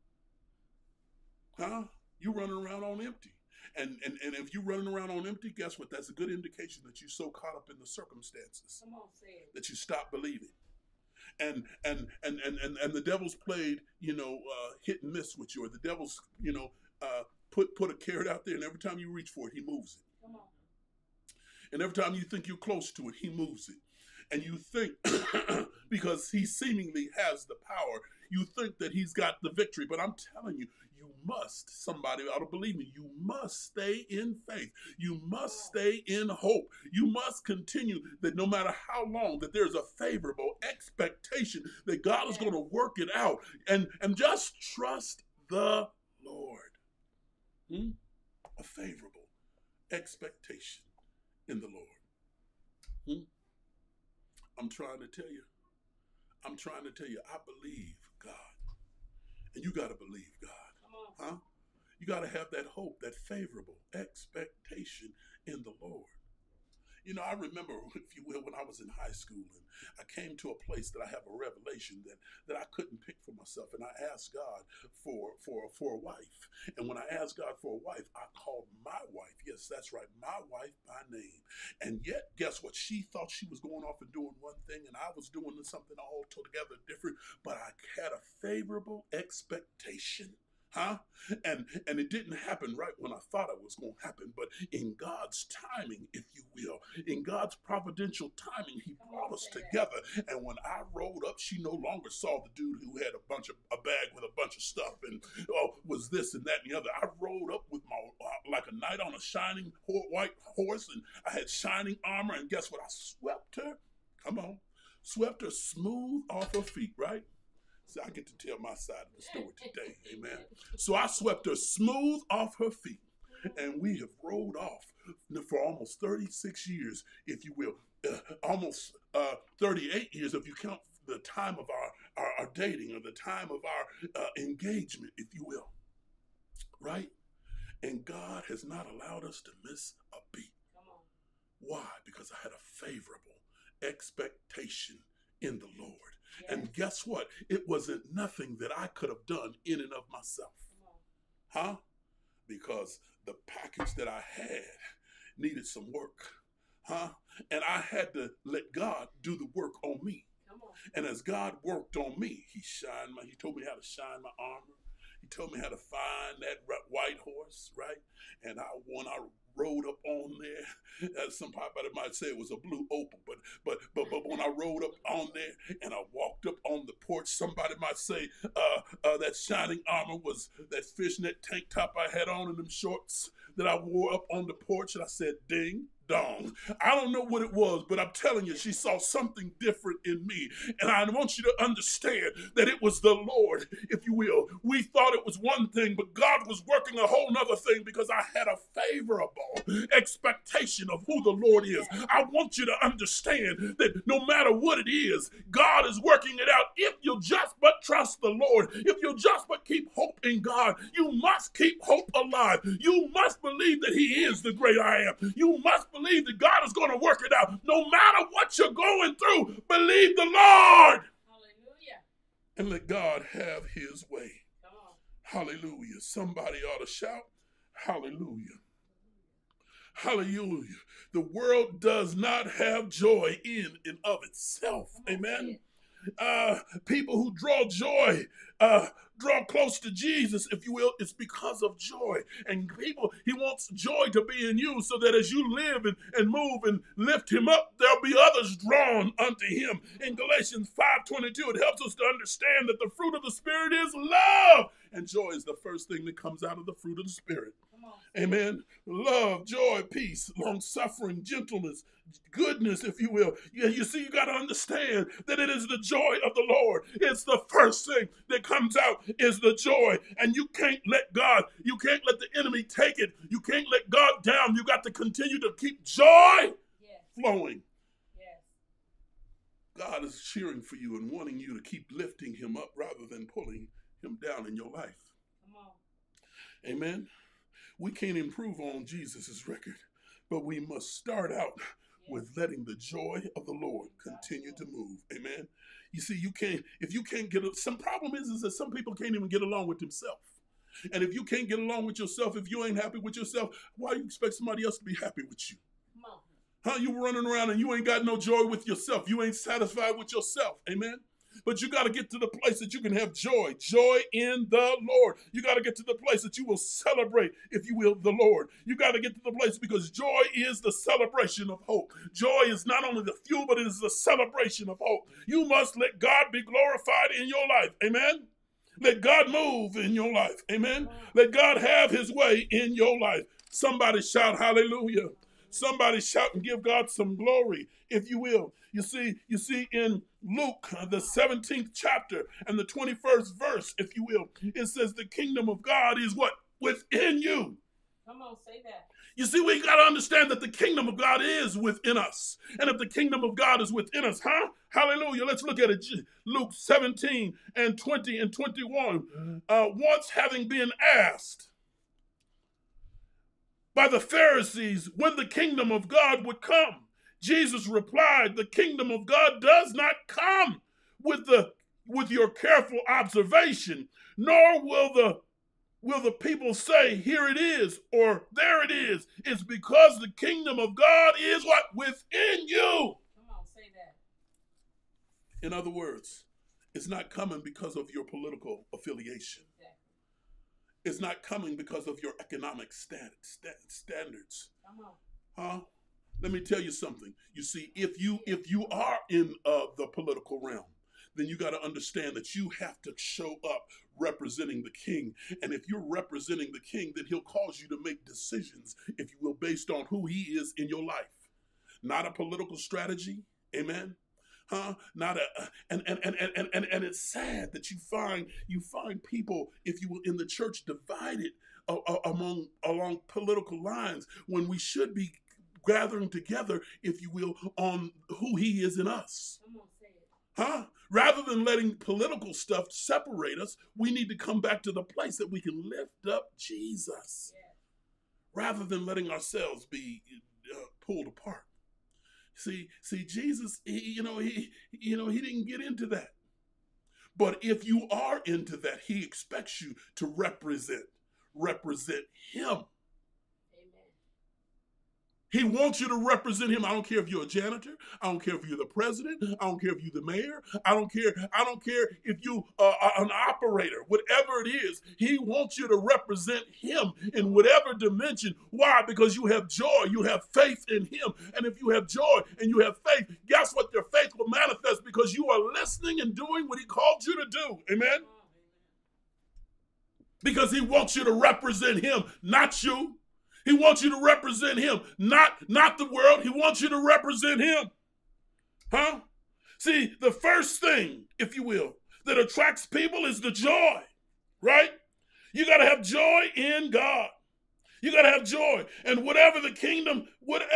[SPEAKER 2] Huh? You running around on empty. And if you're running around on empty, guess what? That's a good indication that you're so caught up in the circumstances that you stop believing. And the devil's played, hit and miss with you, or the devil's, put a carrot out there, and every time you reach for it, he moves it.
[SPEAKER 1] Come on.
[SPEAKER 2] And every time you think you're close to it, he moves it. And you think, because he seemingly has the power, you think that he's got the victory. But I'm telling you, you must, somebody ought to believe me, you must stay in faith. You must stay in hope. You must continue that no matter how long, that there's a favorable expectation that God is going to work it out. And just trust the Lord. A favorable expectation in the Lord. I'm trying to tell you, I believe God. And you got to believe God. Huh? You got to have that hope, that favorable expectation in the Lord. I remember, if you will, when I was in high school, and I came to a place that I have a revelation that I couldn't pick for myself, and I asked God for a wife. And when I asked God for a wife, I called my wife, yes, that's right, my wife by name. And yet, guess what? She thought she was going off and doing one thing, and I was doing something altogether different, but I had a favorable expectation. Huh? And it didn't happen right when I thought it was going to happen, but in God's timing, if you will, in God's providential timing, he brought us together. And when I rolled up, she no longer saw the dude who had a bag with a bunch of stuff and was this and that and the other. I rolled up with like a knight on a shining white horse, and I had shining armor, and guess what? I swept her, come on, swept her smooth off her feet, right? See, I get to tell my side of the story today, amen. So I swept her smooth off her feet, and we have rolled off for almost 36 years, if you will, almost 38 years if you count the time of our dating, or the time of our engagement, if you will, right? And God has not allowed us to miss a beat. Why? Because I had a favorable expectation in the Lord. Yes. And guess what? It wasn't nothing that I could have done in and of myself. Huh? Because the package that I had needed some work. Huh? And I had to let God do the work on me. And as God worked on me, he told me how to shine my armor. He told me how to find that white horse, right? And when I rode up on there, as somebody might say it was a blue opal, but when I rode up on there and I walked up on the porch, somebody might say that shining armor was that fishnet tank top I had on and them shorts that I wore up on the porch, and I said, ding dong. I don't know what it was, but I'm telling you, she saw something different in me. And I want you to understand that it was the Lord, if you will. We thought it was one thing, but God was working a whole nother thing, because I had a favorable expectation of who the Lord is. I want you to understand that no matter what it is, God is working it out. If you just but trust the Lord, if you just but keep hope in God, you must keep hope alive. You must believe that he is the great I am. You must believe that God is going to work it out. No matter what you're going through, believe the Lord. Hallelujah. And let God have his way. Hallelujah. Somebody ought to shout, hallelujah. Hallelujah. The world does not have joy in and of itself. Amen. People who draw joy, draw close to Jesus, if you will, it's because of joy. And people, he wants joy to be in you, so that as you live and move and lift him up, there'll be others drawn unto him. In Galatians 5:22, it helps us to understand that the fruit of the Spirit is love. And joy is the first thing that comes out of the fruit of the Spirit. Amen. Love, joy, peace, long-suffering, gentleness, goodness, if you will. You see, you got to understand that it is the joy of the Lord. It's the first thing that comes out is the joy. And you can't let let the enemy take it. You can't let God down. You got to continue to keep joy flowing. Yes. God is cheering for you and wanting you to keep lifting him up rather than pulling him down in your life. Come on. Amen. We can't improve on Jesus' record, but we must start out with letting the joy of the Lord continue to move. Amen. You see, some problem is that some people can't even get along with themselves. And if you can't get along with yourself, if you ain't happy with yourself, why do you expect somebody else to be happy with you? Huh? You running around and you ain't got no joy with yourself. You ain't satisfied with yourself. Amen. But you got to get to the place that you can have joy in the Lord. You got to get to the place that you will celebrate, if you will, the Lord. You got to get to the place, because joy is the celebration of hope. Joy is not only the fuel, but it is the celebration of hope. You must let God be glorified in your life. Amen. Let God move in your life. Amen. Let God have his way in your life. Somebody shout hallelujah. Somebody shout and give God some glory, if you will. You see in Luke, the 17th chapter and the 21st verse, if you will, it says the kingdom of God is what? Within you. Come on, say that. You see, we got to understand that the kingdom of God is within us. And if the kingdom of God is within us, hallelujah, let's look at it. Luke 17 and 20 and 21. Once having been asked by the Pharisees when the kingdom of God would come, Jesus replied, the kingdom of God does not come with your careful observation, nor will the people say, here it is, or there it is. It's because the kingdom of God is what? Within you. Come on, say that. In other words, it's not coming because of your political affiliation. Exactly. It's not coming because of your economic standards. Come on. Huh? Let me tell you something. You see, if you are in the political realm, then you got to understand that you have to show up representing the king. And if you're representing the king, then he'll cause you to make decisions, if you will, based on who he is in your life. Not a political strategy. Amen. Not a and it's sad that you find people, if you will, in the church divided along political lines, when we should be gathering together, if you will, on who he is in us.
[SPEAKER 1] Come on, say it.
[SPEAKER 2] Rather than letting political stuff separate us, we need to come back to the place that we can lift up Jesus, rather than letting ourselves be pulled apart. See, Jesus, he didn't get into that. But if you are into that, he expects you to represent him. He wants you to represent him. I don't care if you're a janitor. I don't care if you're the president. I don't care if you're the mayor. I don't care if you are an operator. Whatever it is, he wants you to represent him in whatever dimension. Why? Because you have joy. You have faith in him. And if you have joy and you have faith, guess what? Your faith will manifest because you are listening and doing what he called you to do. Amen? Because he wants you to represent him, not you. He wants you to represent him, not the world. He wants you to represent him. See, the first thing, if you will, that attracts people is the joy, right? You got to have joy in God. You got to have joy. And wherever the king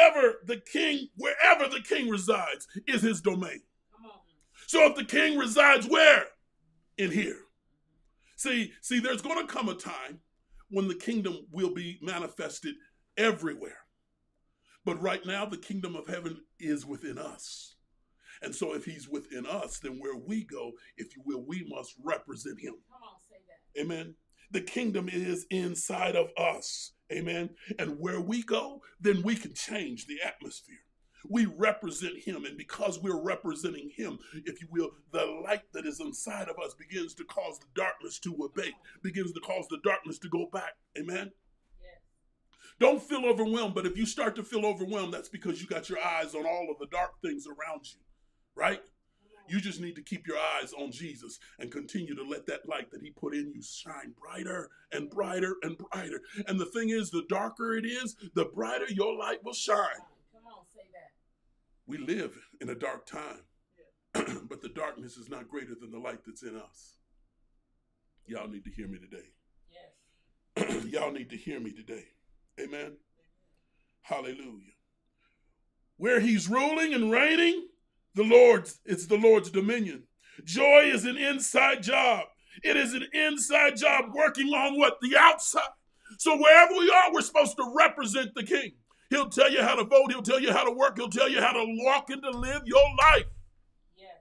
[SPEAKER 2] resides is his domain. So if the king resides where? In here. See, there's going to come a time when the kingdom will be manifested everywhere. But right now, the kingdom of heaven is within us. And so if he's within us, then where we go, if you will, we must represent him.
[SPEAKER 1] Come on, say that.
[SPEAKER 2] Amen. The kingdom is inside of us. Amen. And where we go, then we can change the atmosphere. We represent him, and because we're representing him, if you will, the light that is inside of us begins to cause the darkness to abate, begins to cause the darkness to go back. Amen? Yes. Don't feel overwhelmed, but if you start to feel overwhelmed, that's because you got your eyes on all of the dark things around you, right? You just need to keep your eyes on Jesus and continue to let that light that he put in you shine brighter and brighter and brighter. And the thing is, the darker it is, the brighter your light will shine. We live in a dark time, but the darkness is not greater than the light that's in us. Y'all need to hear me today. Yes. Y'all need to hear me today. Amen. Hallelujah. Where he's ruling and reigning, it's the Lord's dominion. Joy is an inside job. It is an inside job working on what? The outside. So wherever we are, we're supposed to represent the king. He'll tell you how to vote. He'll tell you how to work. He'll tell you how to walk and to live your life.
[SPEAKER 1] Yes.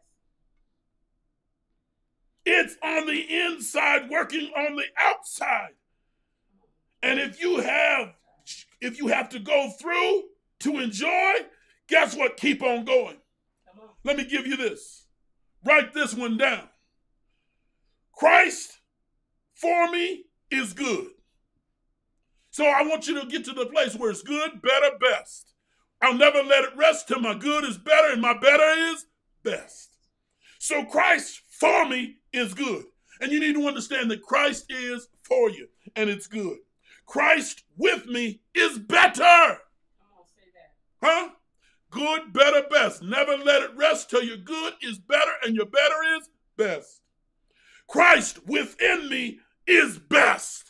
[SPEAKER 2] It's on the inside working on the outside. And if you have to go through to enjoy, guess what? Keep on going.
[SPEAKER 1] Come on.
[SPEAKER 2] Let me give you this. Write this one down. Christ for me is good. So I want you to get to the place where it's good, better, best. I'll never let it rest till my good is better and my better is best. So Christ for me is good. And you need to understand that Christ is for you and it's good. Christ with me is better.
[SPEAKER 1] Come on, say that.
[SPEAKER 2] Good, better, best. Never let it rest till your good is better and your better is best. Christ within me is best.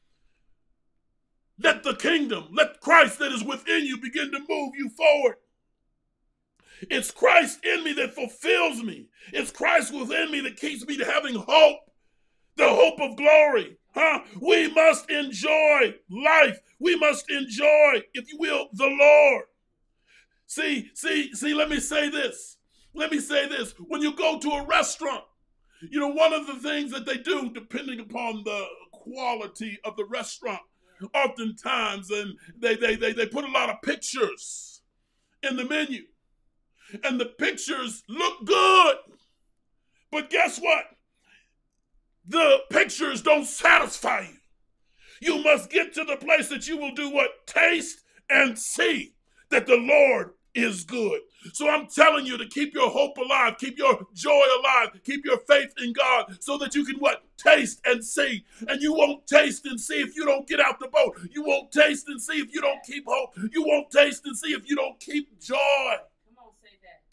[SPEAKER 2] Let the kingdom, let Christ that is within you begin to move you forward. It's Christ in me that fulfills me. It's Christ within me that keeps me having hope, the hope of glory. We must enjoy life. We must enjoy, if you will, the Lord. See, let me say this. When you go to a restaurant, one of the things that they do, depending upon the quality of the restaurant, oftentimes, and they put a lot of pictures in the menu. And the pictures look good. But guess what? The pictures don't satisfy you. You must get to the place that you will do what? Taste and see that the Lord is good. So I'm telling you to keep your hope alive, keep your joy alive, keep your faith in God so that you can what? Taste and see. And you won't taste and see if you don't get out the boat. You won't taste and see if you don't keep hope. You won't taste and see if you don't keep joy.
[SPEAKER 1] Come on, say that.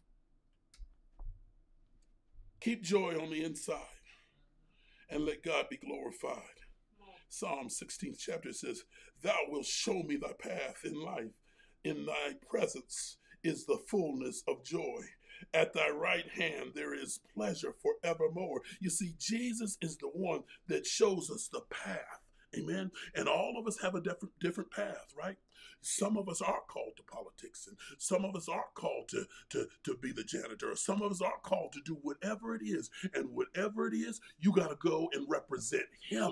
[SPEAKER 2] Keep joy on the inside and let God be glorified. Psalm 16th chapter says, thou wilt show me thy path in life. In thy presence is the fullness of joy. At thy right hand there is pleasure forevermore. You see, Jesus is the one that shows us the path. Amen. And all of us have a different path, right? Some of us are called to politics, and some of us are called to be the janitor, or some of us are called to do whatever it is. And whatever it is, you got to go and represent him.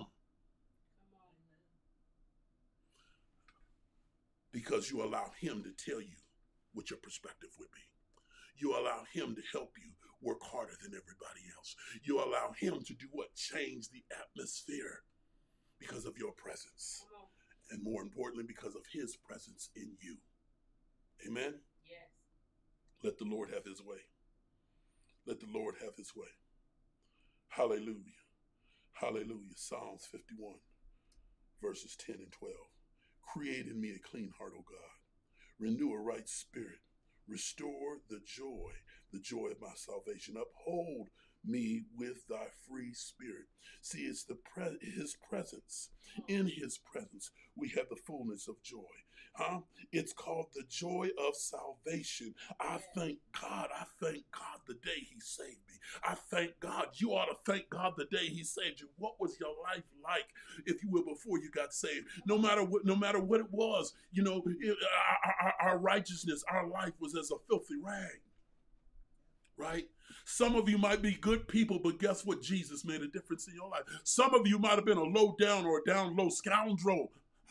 [SPEAKER 2] Because you allow him to tell you what your perspective would be. You allow him to help you work harder than everybody else. You allow him to do what? Change the atmosphere because of your presence. And more importantly, because of his presence in you. Amen?
[SPEAKER 1] Yes.
[SPEAKER 2] Let the Lord have his way. Let the Lord have his way. Hallelujah. Hallelujah. Psalms 51, verses 10 and 12. Create in me a clean heart, O God. Renew a right spirit. Restore the joy of my salvation. Uphold me with thy free spirit. See, it's his presence. In his presence, we have the fullness of joy. It's called the joy of salvation. I thank God the day he saved me. I thank God. You ought to thank God the day he saved you. What was your life like, if you will, before you got saved? No matter what it was, you know, our righteousness, our life was as a filthy rag, right? Some of you might be good people, but guess what? Jesus made a difference in your life. Some of you might have been a low down or a down low scoundrel,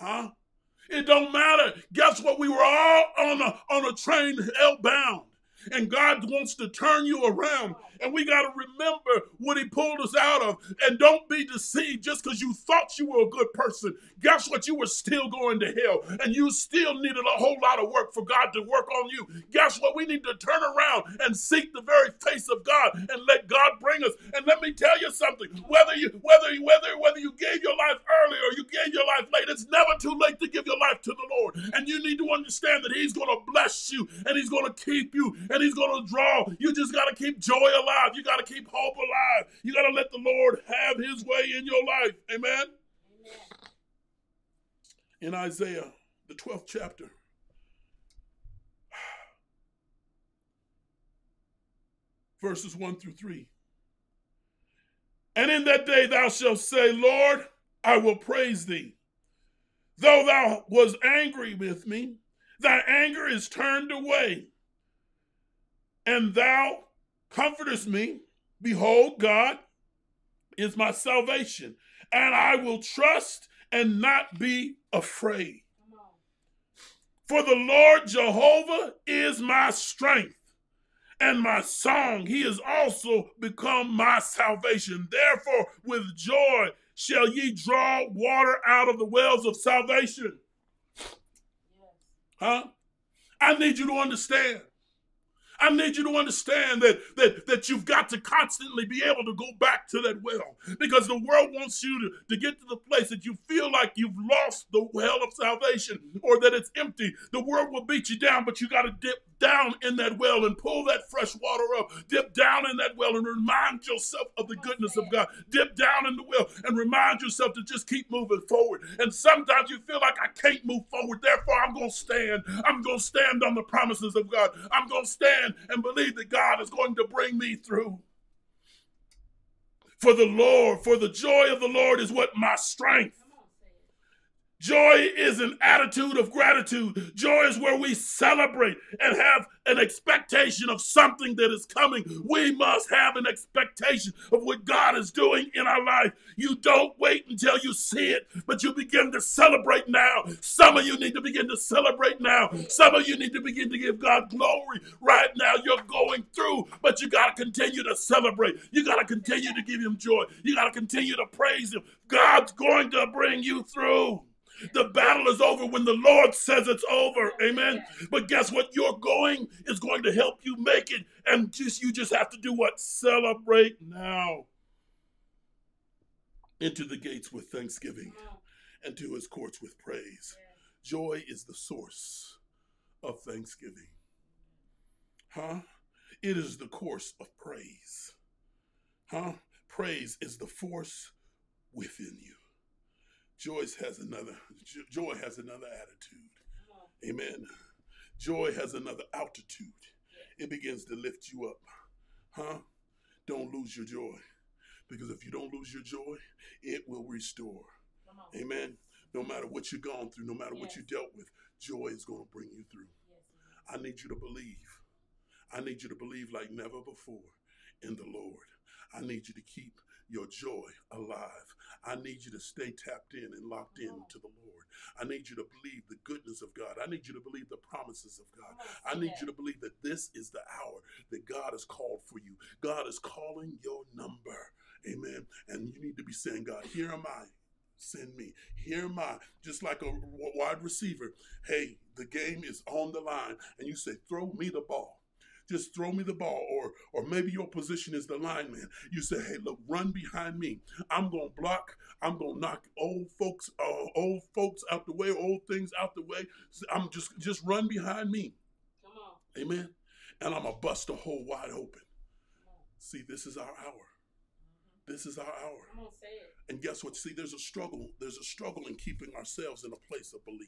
[SPEAKER 2] It don't matter. Guess what? We were all on a train hell-bound. And God wants to turn you around. And we got to remember what he pulled us out of. And don't be deceived just because you thought you were a good person. Guess what? You were still going to hell. And you still needed a whole lot of work for God to work on you. Guess what? We need to turn around and seek the very face of God and let God bring us. And let me tell you something. Whether you gave your life early or you gave your life late, it's never too late to give your life to the Lord. And you need to understand that he's going to bless you and he's going to keep you and he's going to draw. You just got to keep joy alive. You got to keep hope alive. You got to let the Lord have his way in your life. Amen? Amen. In Isaiah, the 12th chapter, verses 1 through 3. And in that day thou shalt say, Lord, I will praise thee. Though thou was angry with me, thy anger is turned away. And thou comfortest me. Behold, God is my salvation, and I will trust and not be afraid. For the Lord Jehovah is my strength and my song. He is also become my salvation. Therefore, with joy shall ye draw water out of the wells of salvation. I need you to understand. I need you to understand that you've got to constantly be able to go back to that well, because the world wants you to get to the place that you feel like you've lost the well of salvation or that it's empty. The world will beat you down, but you got to dip down in that well and pull that fresh water up. Dip down in that well and remind yourself of the goodness of God. Dip down in the well and remind yourself to just keep moving forward. And sometimes you feel like I can't move forward, therefore I'm going to stand. I'm going to stand on the promises of God. I'm going to stand and believe that God is going to bring me through. For the joy of the Lord is what? My strength. Joy is an attitude of gratitude. Joy is where we celebrate and have an expectation of something that is coming. We must have an expectation of what God is doing in our life. You don't wait until you see it, but you begin to celebrate now. Some of you need to begin to celebrate now. Some of you need to begin to give God glory right now. You're going through, but you got to continue to celebrate. You got to continue to give him joy. You got to continue to praise him. God's going to bring you through. The battle is over when the Lord says it's over. Amen. But guess what? Your going is going to help you make it. And you just have to do what? Celebrate now. Into the gates with thanksgiving and to his courts with praise. Joy is the source of thanksgiving. It is the course of praise. Praise is the force within you. Joy has another attitude. Amen. Joy has another altitude. It begins to lift you up. Don't lose your joy. Because if you don't lose your joy, it will restore. Amen. No matter what you've gone through, no matter what you dealt with, joy is going to bring you through. I need you to believe. I need you to believe like never before in the Lord. I need you to keep your joy alive. I need you to stay tapped in and locked in to the Lord. I need you to believe the goodness of God. I need you to believe the promises of God. I need you to believe that this is the hour that God has called for you. God is calling your number. Amen. And you need to be saying, God, here am I. Send me. Here am I. Just like a wide receiver. Hey, the game is on the line. And you say, throw me the ball. Just throw me the ball. Or maybe your position is the lineman. You say, hey, look, run behind me. I'm going to block. I'm going to knock old folks out the way, old things out the way. I'm just run behind me. Come on. Amen. And I'm going to bust the hole wide open. See, this is our hour. This is our hour. Come on, say it. And guess what? See, there's a struggle. There's a struggle in keeping ourselves in a place of belief.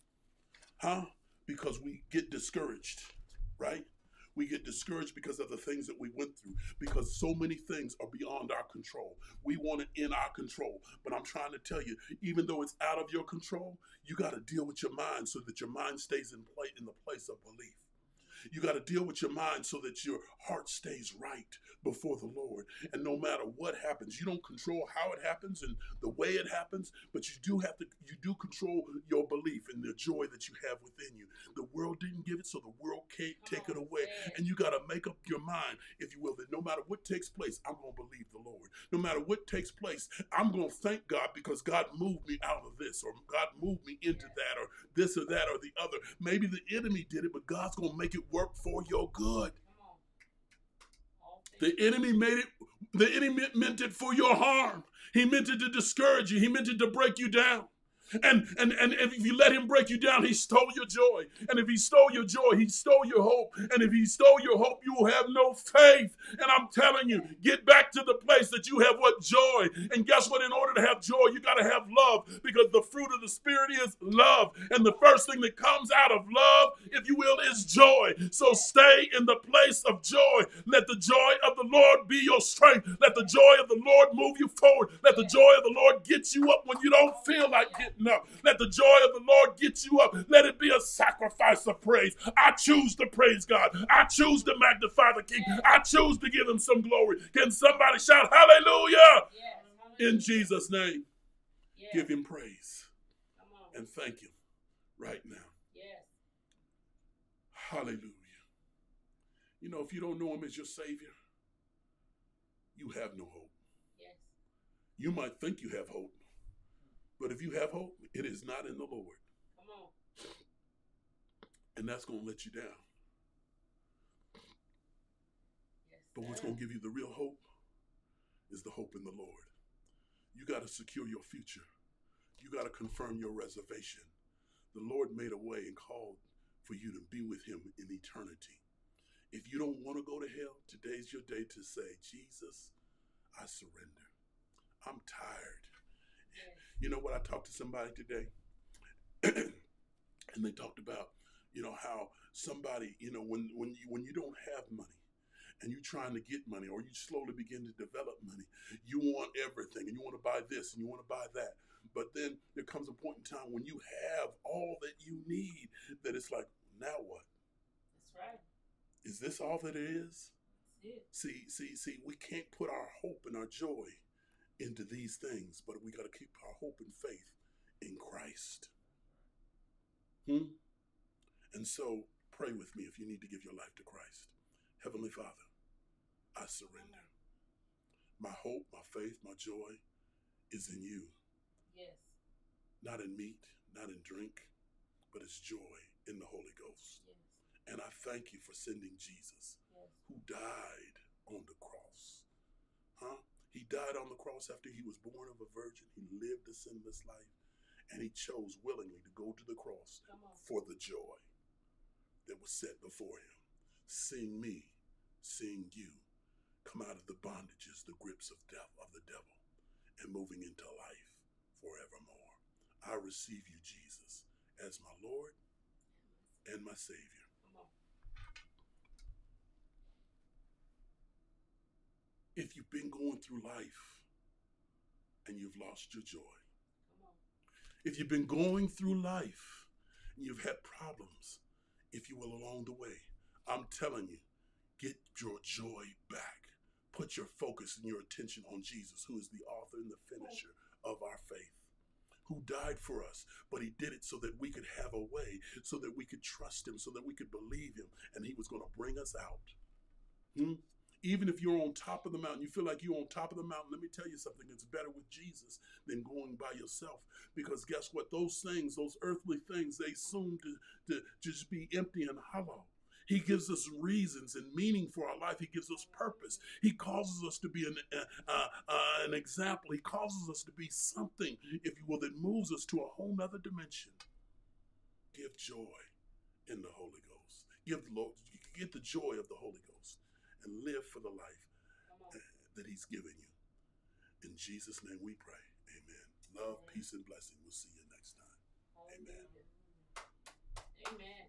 [SPEAKER 2] Because we get discouraged, right? We get discouraged because of the things that we went through, because so many things are beyond our control. We want it in our control. But I'm trying to tell you, even though it's out of your control, you got to deal with your mind so that your mind stays in the place of belief. You got to deal with your mind so that your heart stays right before the Lord. And no matter what happens, you don't control how it happens and the way it happens, but you do control your belief and the joy that you have within you. The world didn't give it, so the world can't take it away. And you got to make up your mind, if you will, that no matter what takes place, I'm going to believe the Lord. No matter what takes place, I'm going to thank God because God moved me out of this, or God moved me into that, or this or that or the other. Maybe the enemy did it, but God's going to make it work for your good. The enemy meant it for your harm. He meant it to discourage you. He meant it to break you down. And if you let him break you down, he stole your joy. And if he stole your joy, he stole your hope. And if he stole your hope, you will have no faith. And I'm telling you, get back to the place that you have what? Joy. And guess what? In order to have joy, you got to have love, because the fruit of the Spirit is love. And the first thing that comes out of love, if you will, is joy. So stay in the place of joy. Let the joy of the Lord be your strength. Let the joy of the Lord move you forward. Let the joy of the Lord get you up when you don't feel like getting up. Let the joy of the Lord get you up. Let it be a sacrifice of praise. I choose to praise God. I choose to magnify the King. I choose to give him some glory. Can somebody shout hallelujah? In Jesus' name. Give him praise and thank him right now. Hallelujah. You know, if you don't know him as your Savior, you have no hope. You might think you have hope, but if you have hope, it is not in the Lord. Come on. And that's going to let you down. But what's going to give you the real hope is the hope in the Lord. You got to secure your future. You got to confirm your reservation. The Lord made a way and called for you to be with him in eternity. If you don't want to go to hell, today's your day to say, Jesus, I surrender. I'm tired. You know what? I talked to somebody today and they talked about, how somebody, when you don't have money and you're trying to get money, or you slowly begin to develop money, you want everything and you want to buy this and you want to buy that. But then there comes a point in time when you have all that you need that it's like, now what? That's right. Is this all that it is? See, we can't put our hope and our joy into these things, but we got to keep our hope and faith in Christ. And so pray with me if you need to give your life to Christ. Heavenly Father, I surrender. My hope, my faith, my joy is in you. Yes. not in meat, not in drink, but it's joy in the Holy Ghost.
[SPEAKER 1] Yes.
[SPEAKER 2] And I thank you for sending Jesus,
[SPEAKER 1] Yes.
[SPEAKER 2] who died on the cross. He died on the cross after he was born of a virgin. He lived a sinless life, and he chose willingly to go to the cross for the joy that was set before him. Seeing me, seeing you come out of the bondages, the grips of the devil, and moving into life forevermore. I receive you, Jesus, as my Lord and my Savior. If you've been going through life and you've lost your joy, if you've been going through life and you've had problems, if you will, along the way, I'm telling you, get your joy back. Put your focus and your attention on Jesus, who is the author and the finisher of our faith, who died for us, but he did it so that we could have a way, so that we could trust him, so that we could believe him, and he was going to bring us out. Even if you're on top of the mountain, you feel like you're on top of the mountain, let me tell you something, it's better with Jesus than going by yourself. Because guess what? Those things, those earthly things, they seem to just be empty and hollow. He gives us reasons and meaning for our life. He gives us purpose. He causes us to be an example. He causes us to be something, if you will, that moves us to a whole nother dimension. Give joy in the Holy Ghost. Get the joy of the Holy Ghost and live for the life that he's given you. In Jesus' name we pray. Amen. Love, peace, and blessing. We'll see you next time. Amen.
[SPEAKER 1] Amen.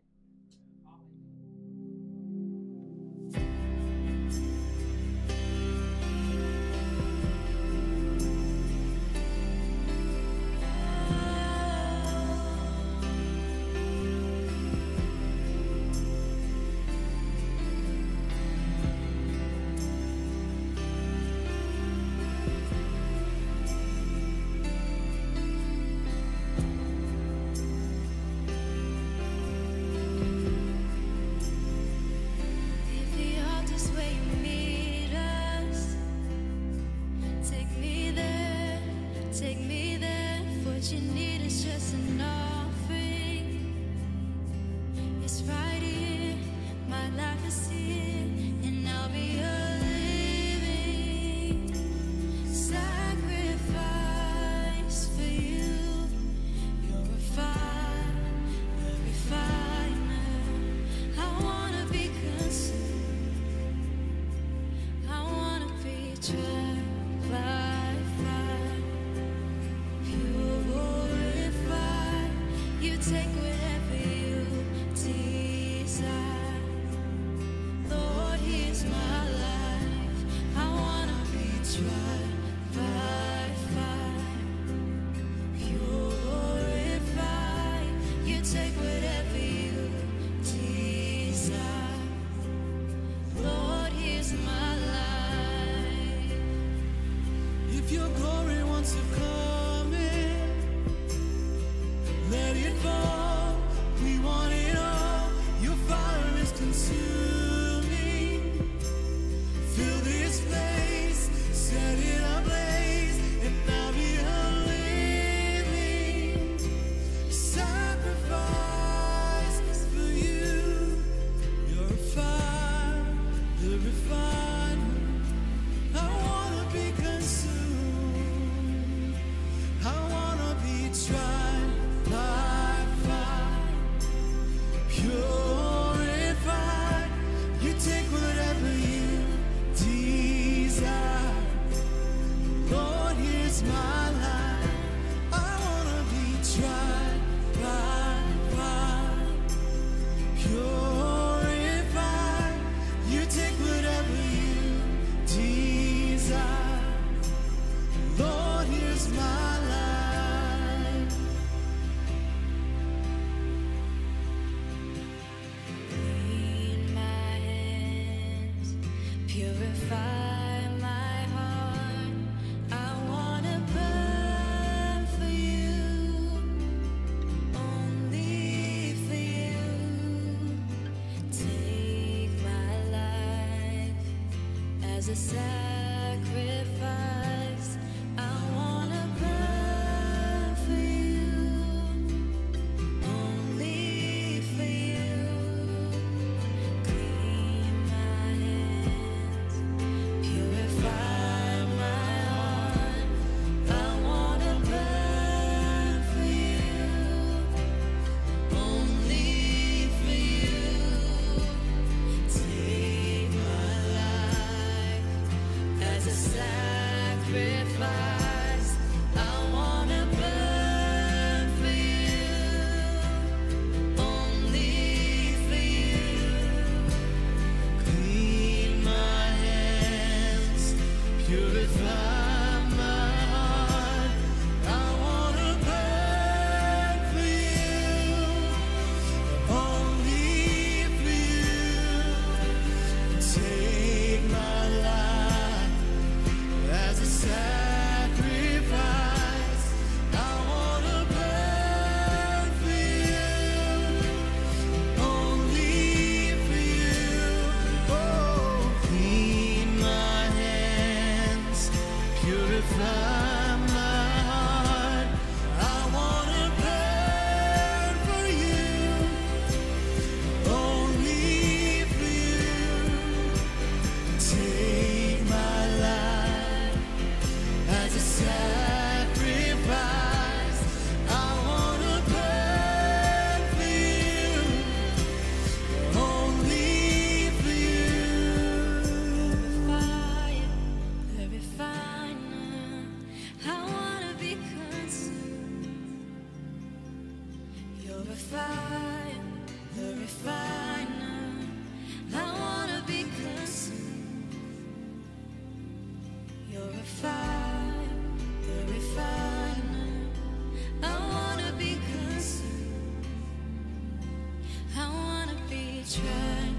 [SPEAKER 4] sacrifice. I wanna burn for you. You're a fire, the refiner. I wanna be consumed. You're a fire, the refiner. I wanna be consumed. I wanna be tried.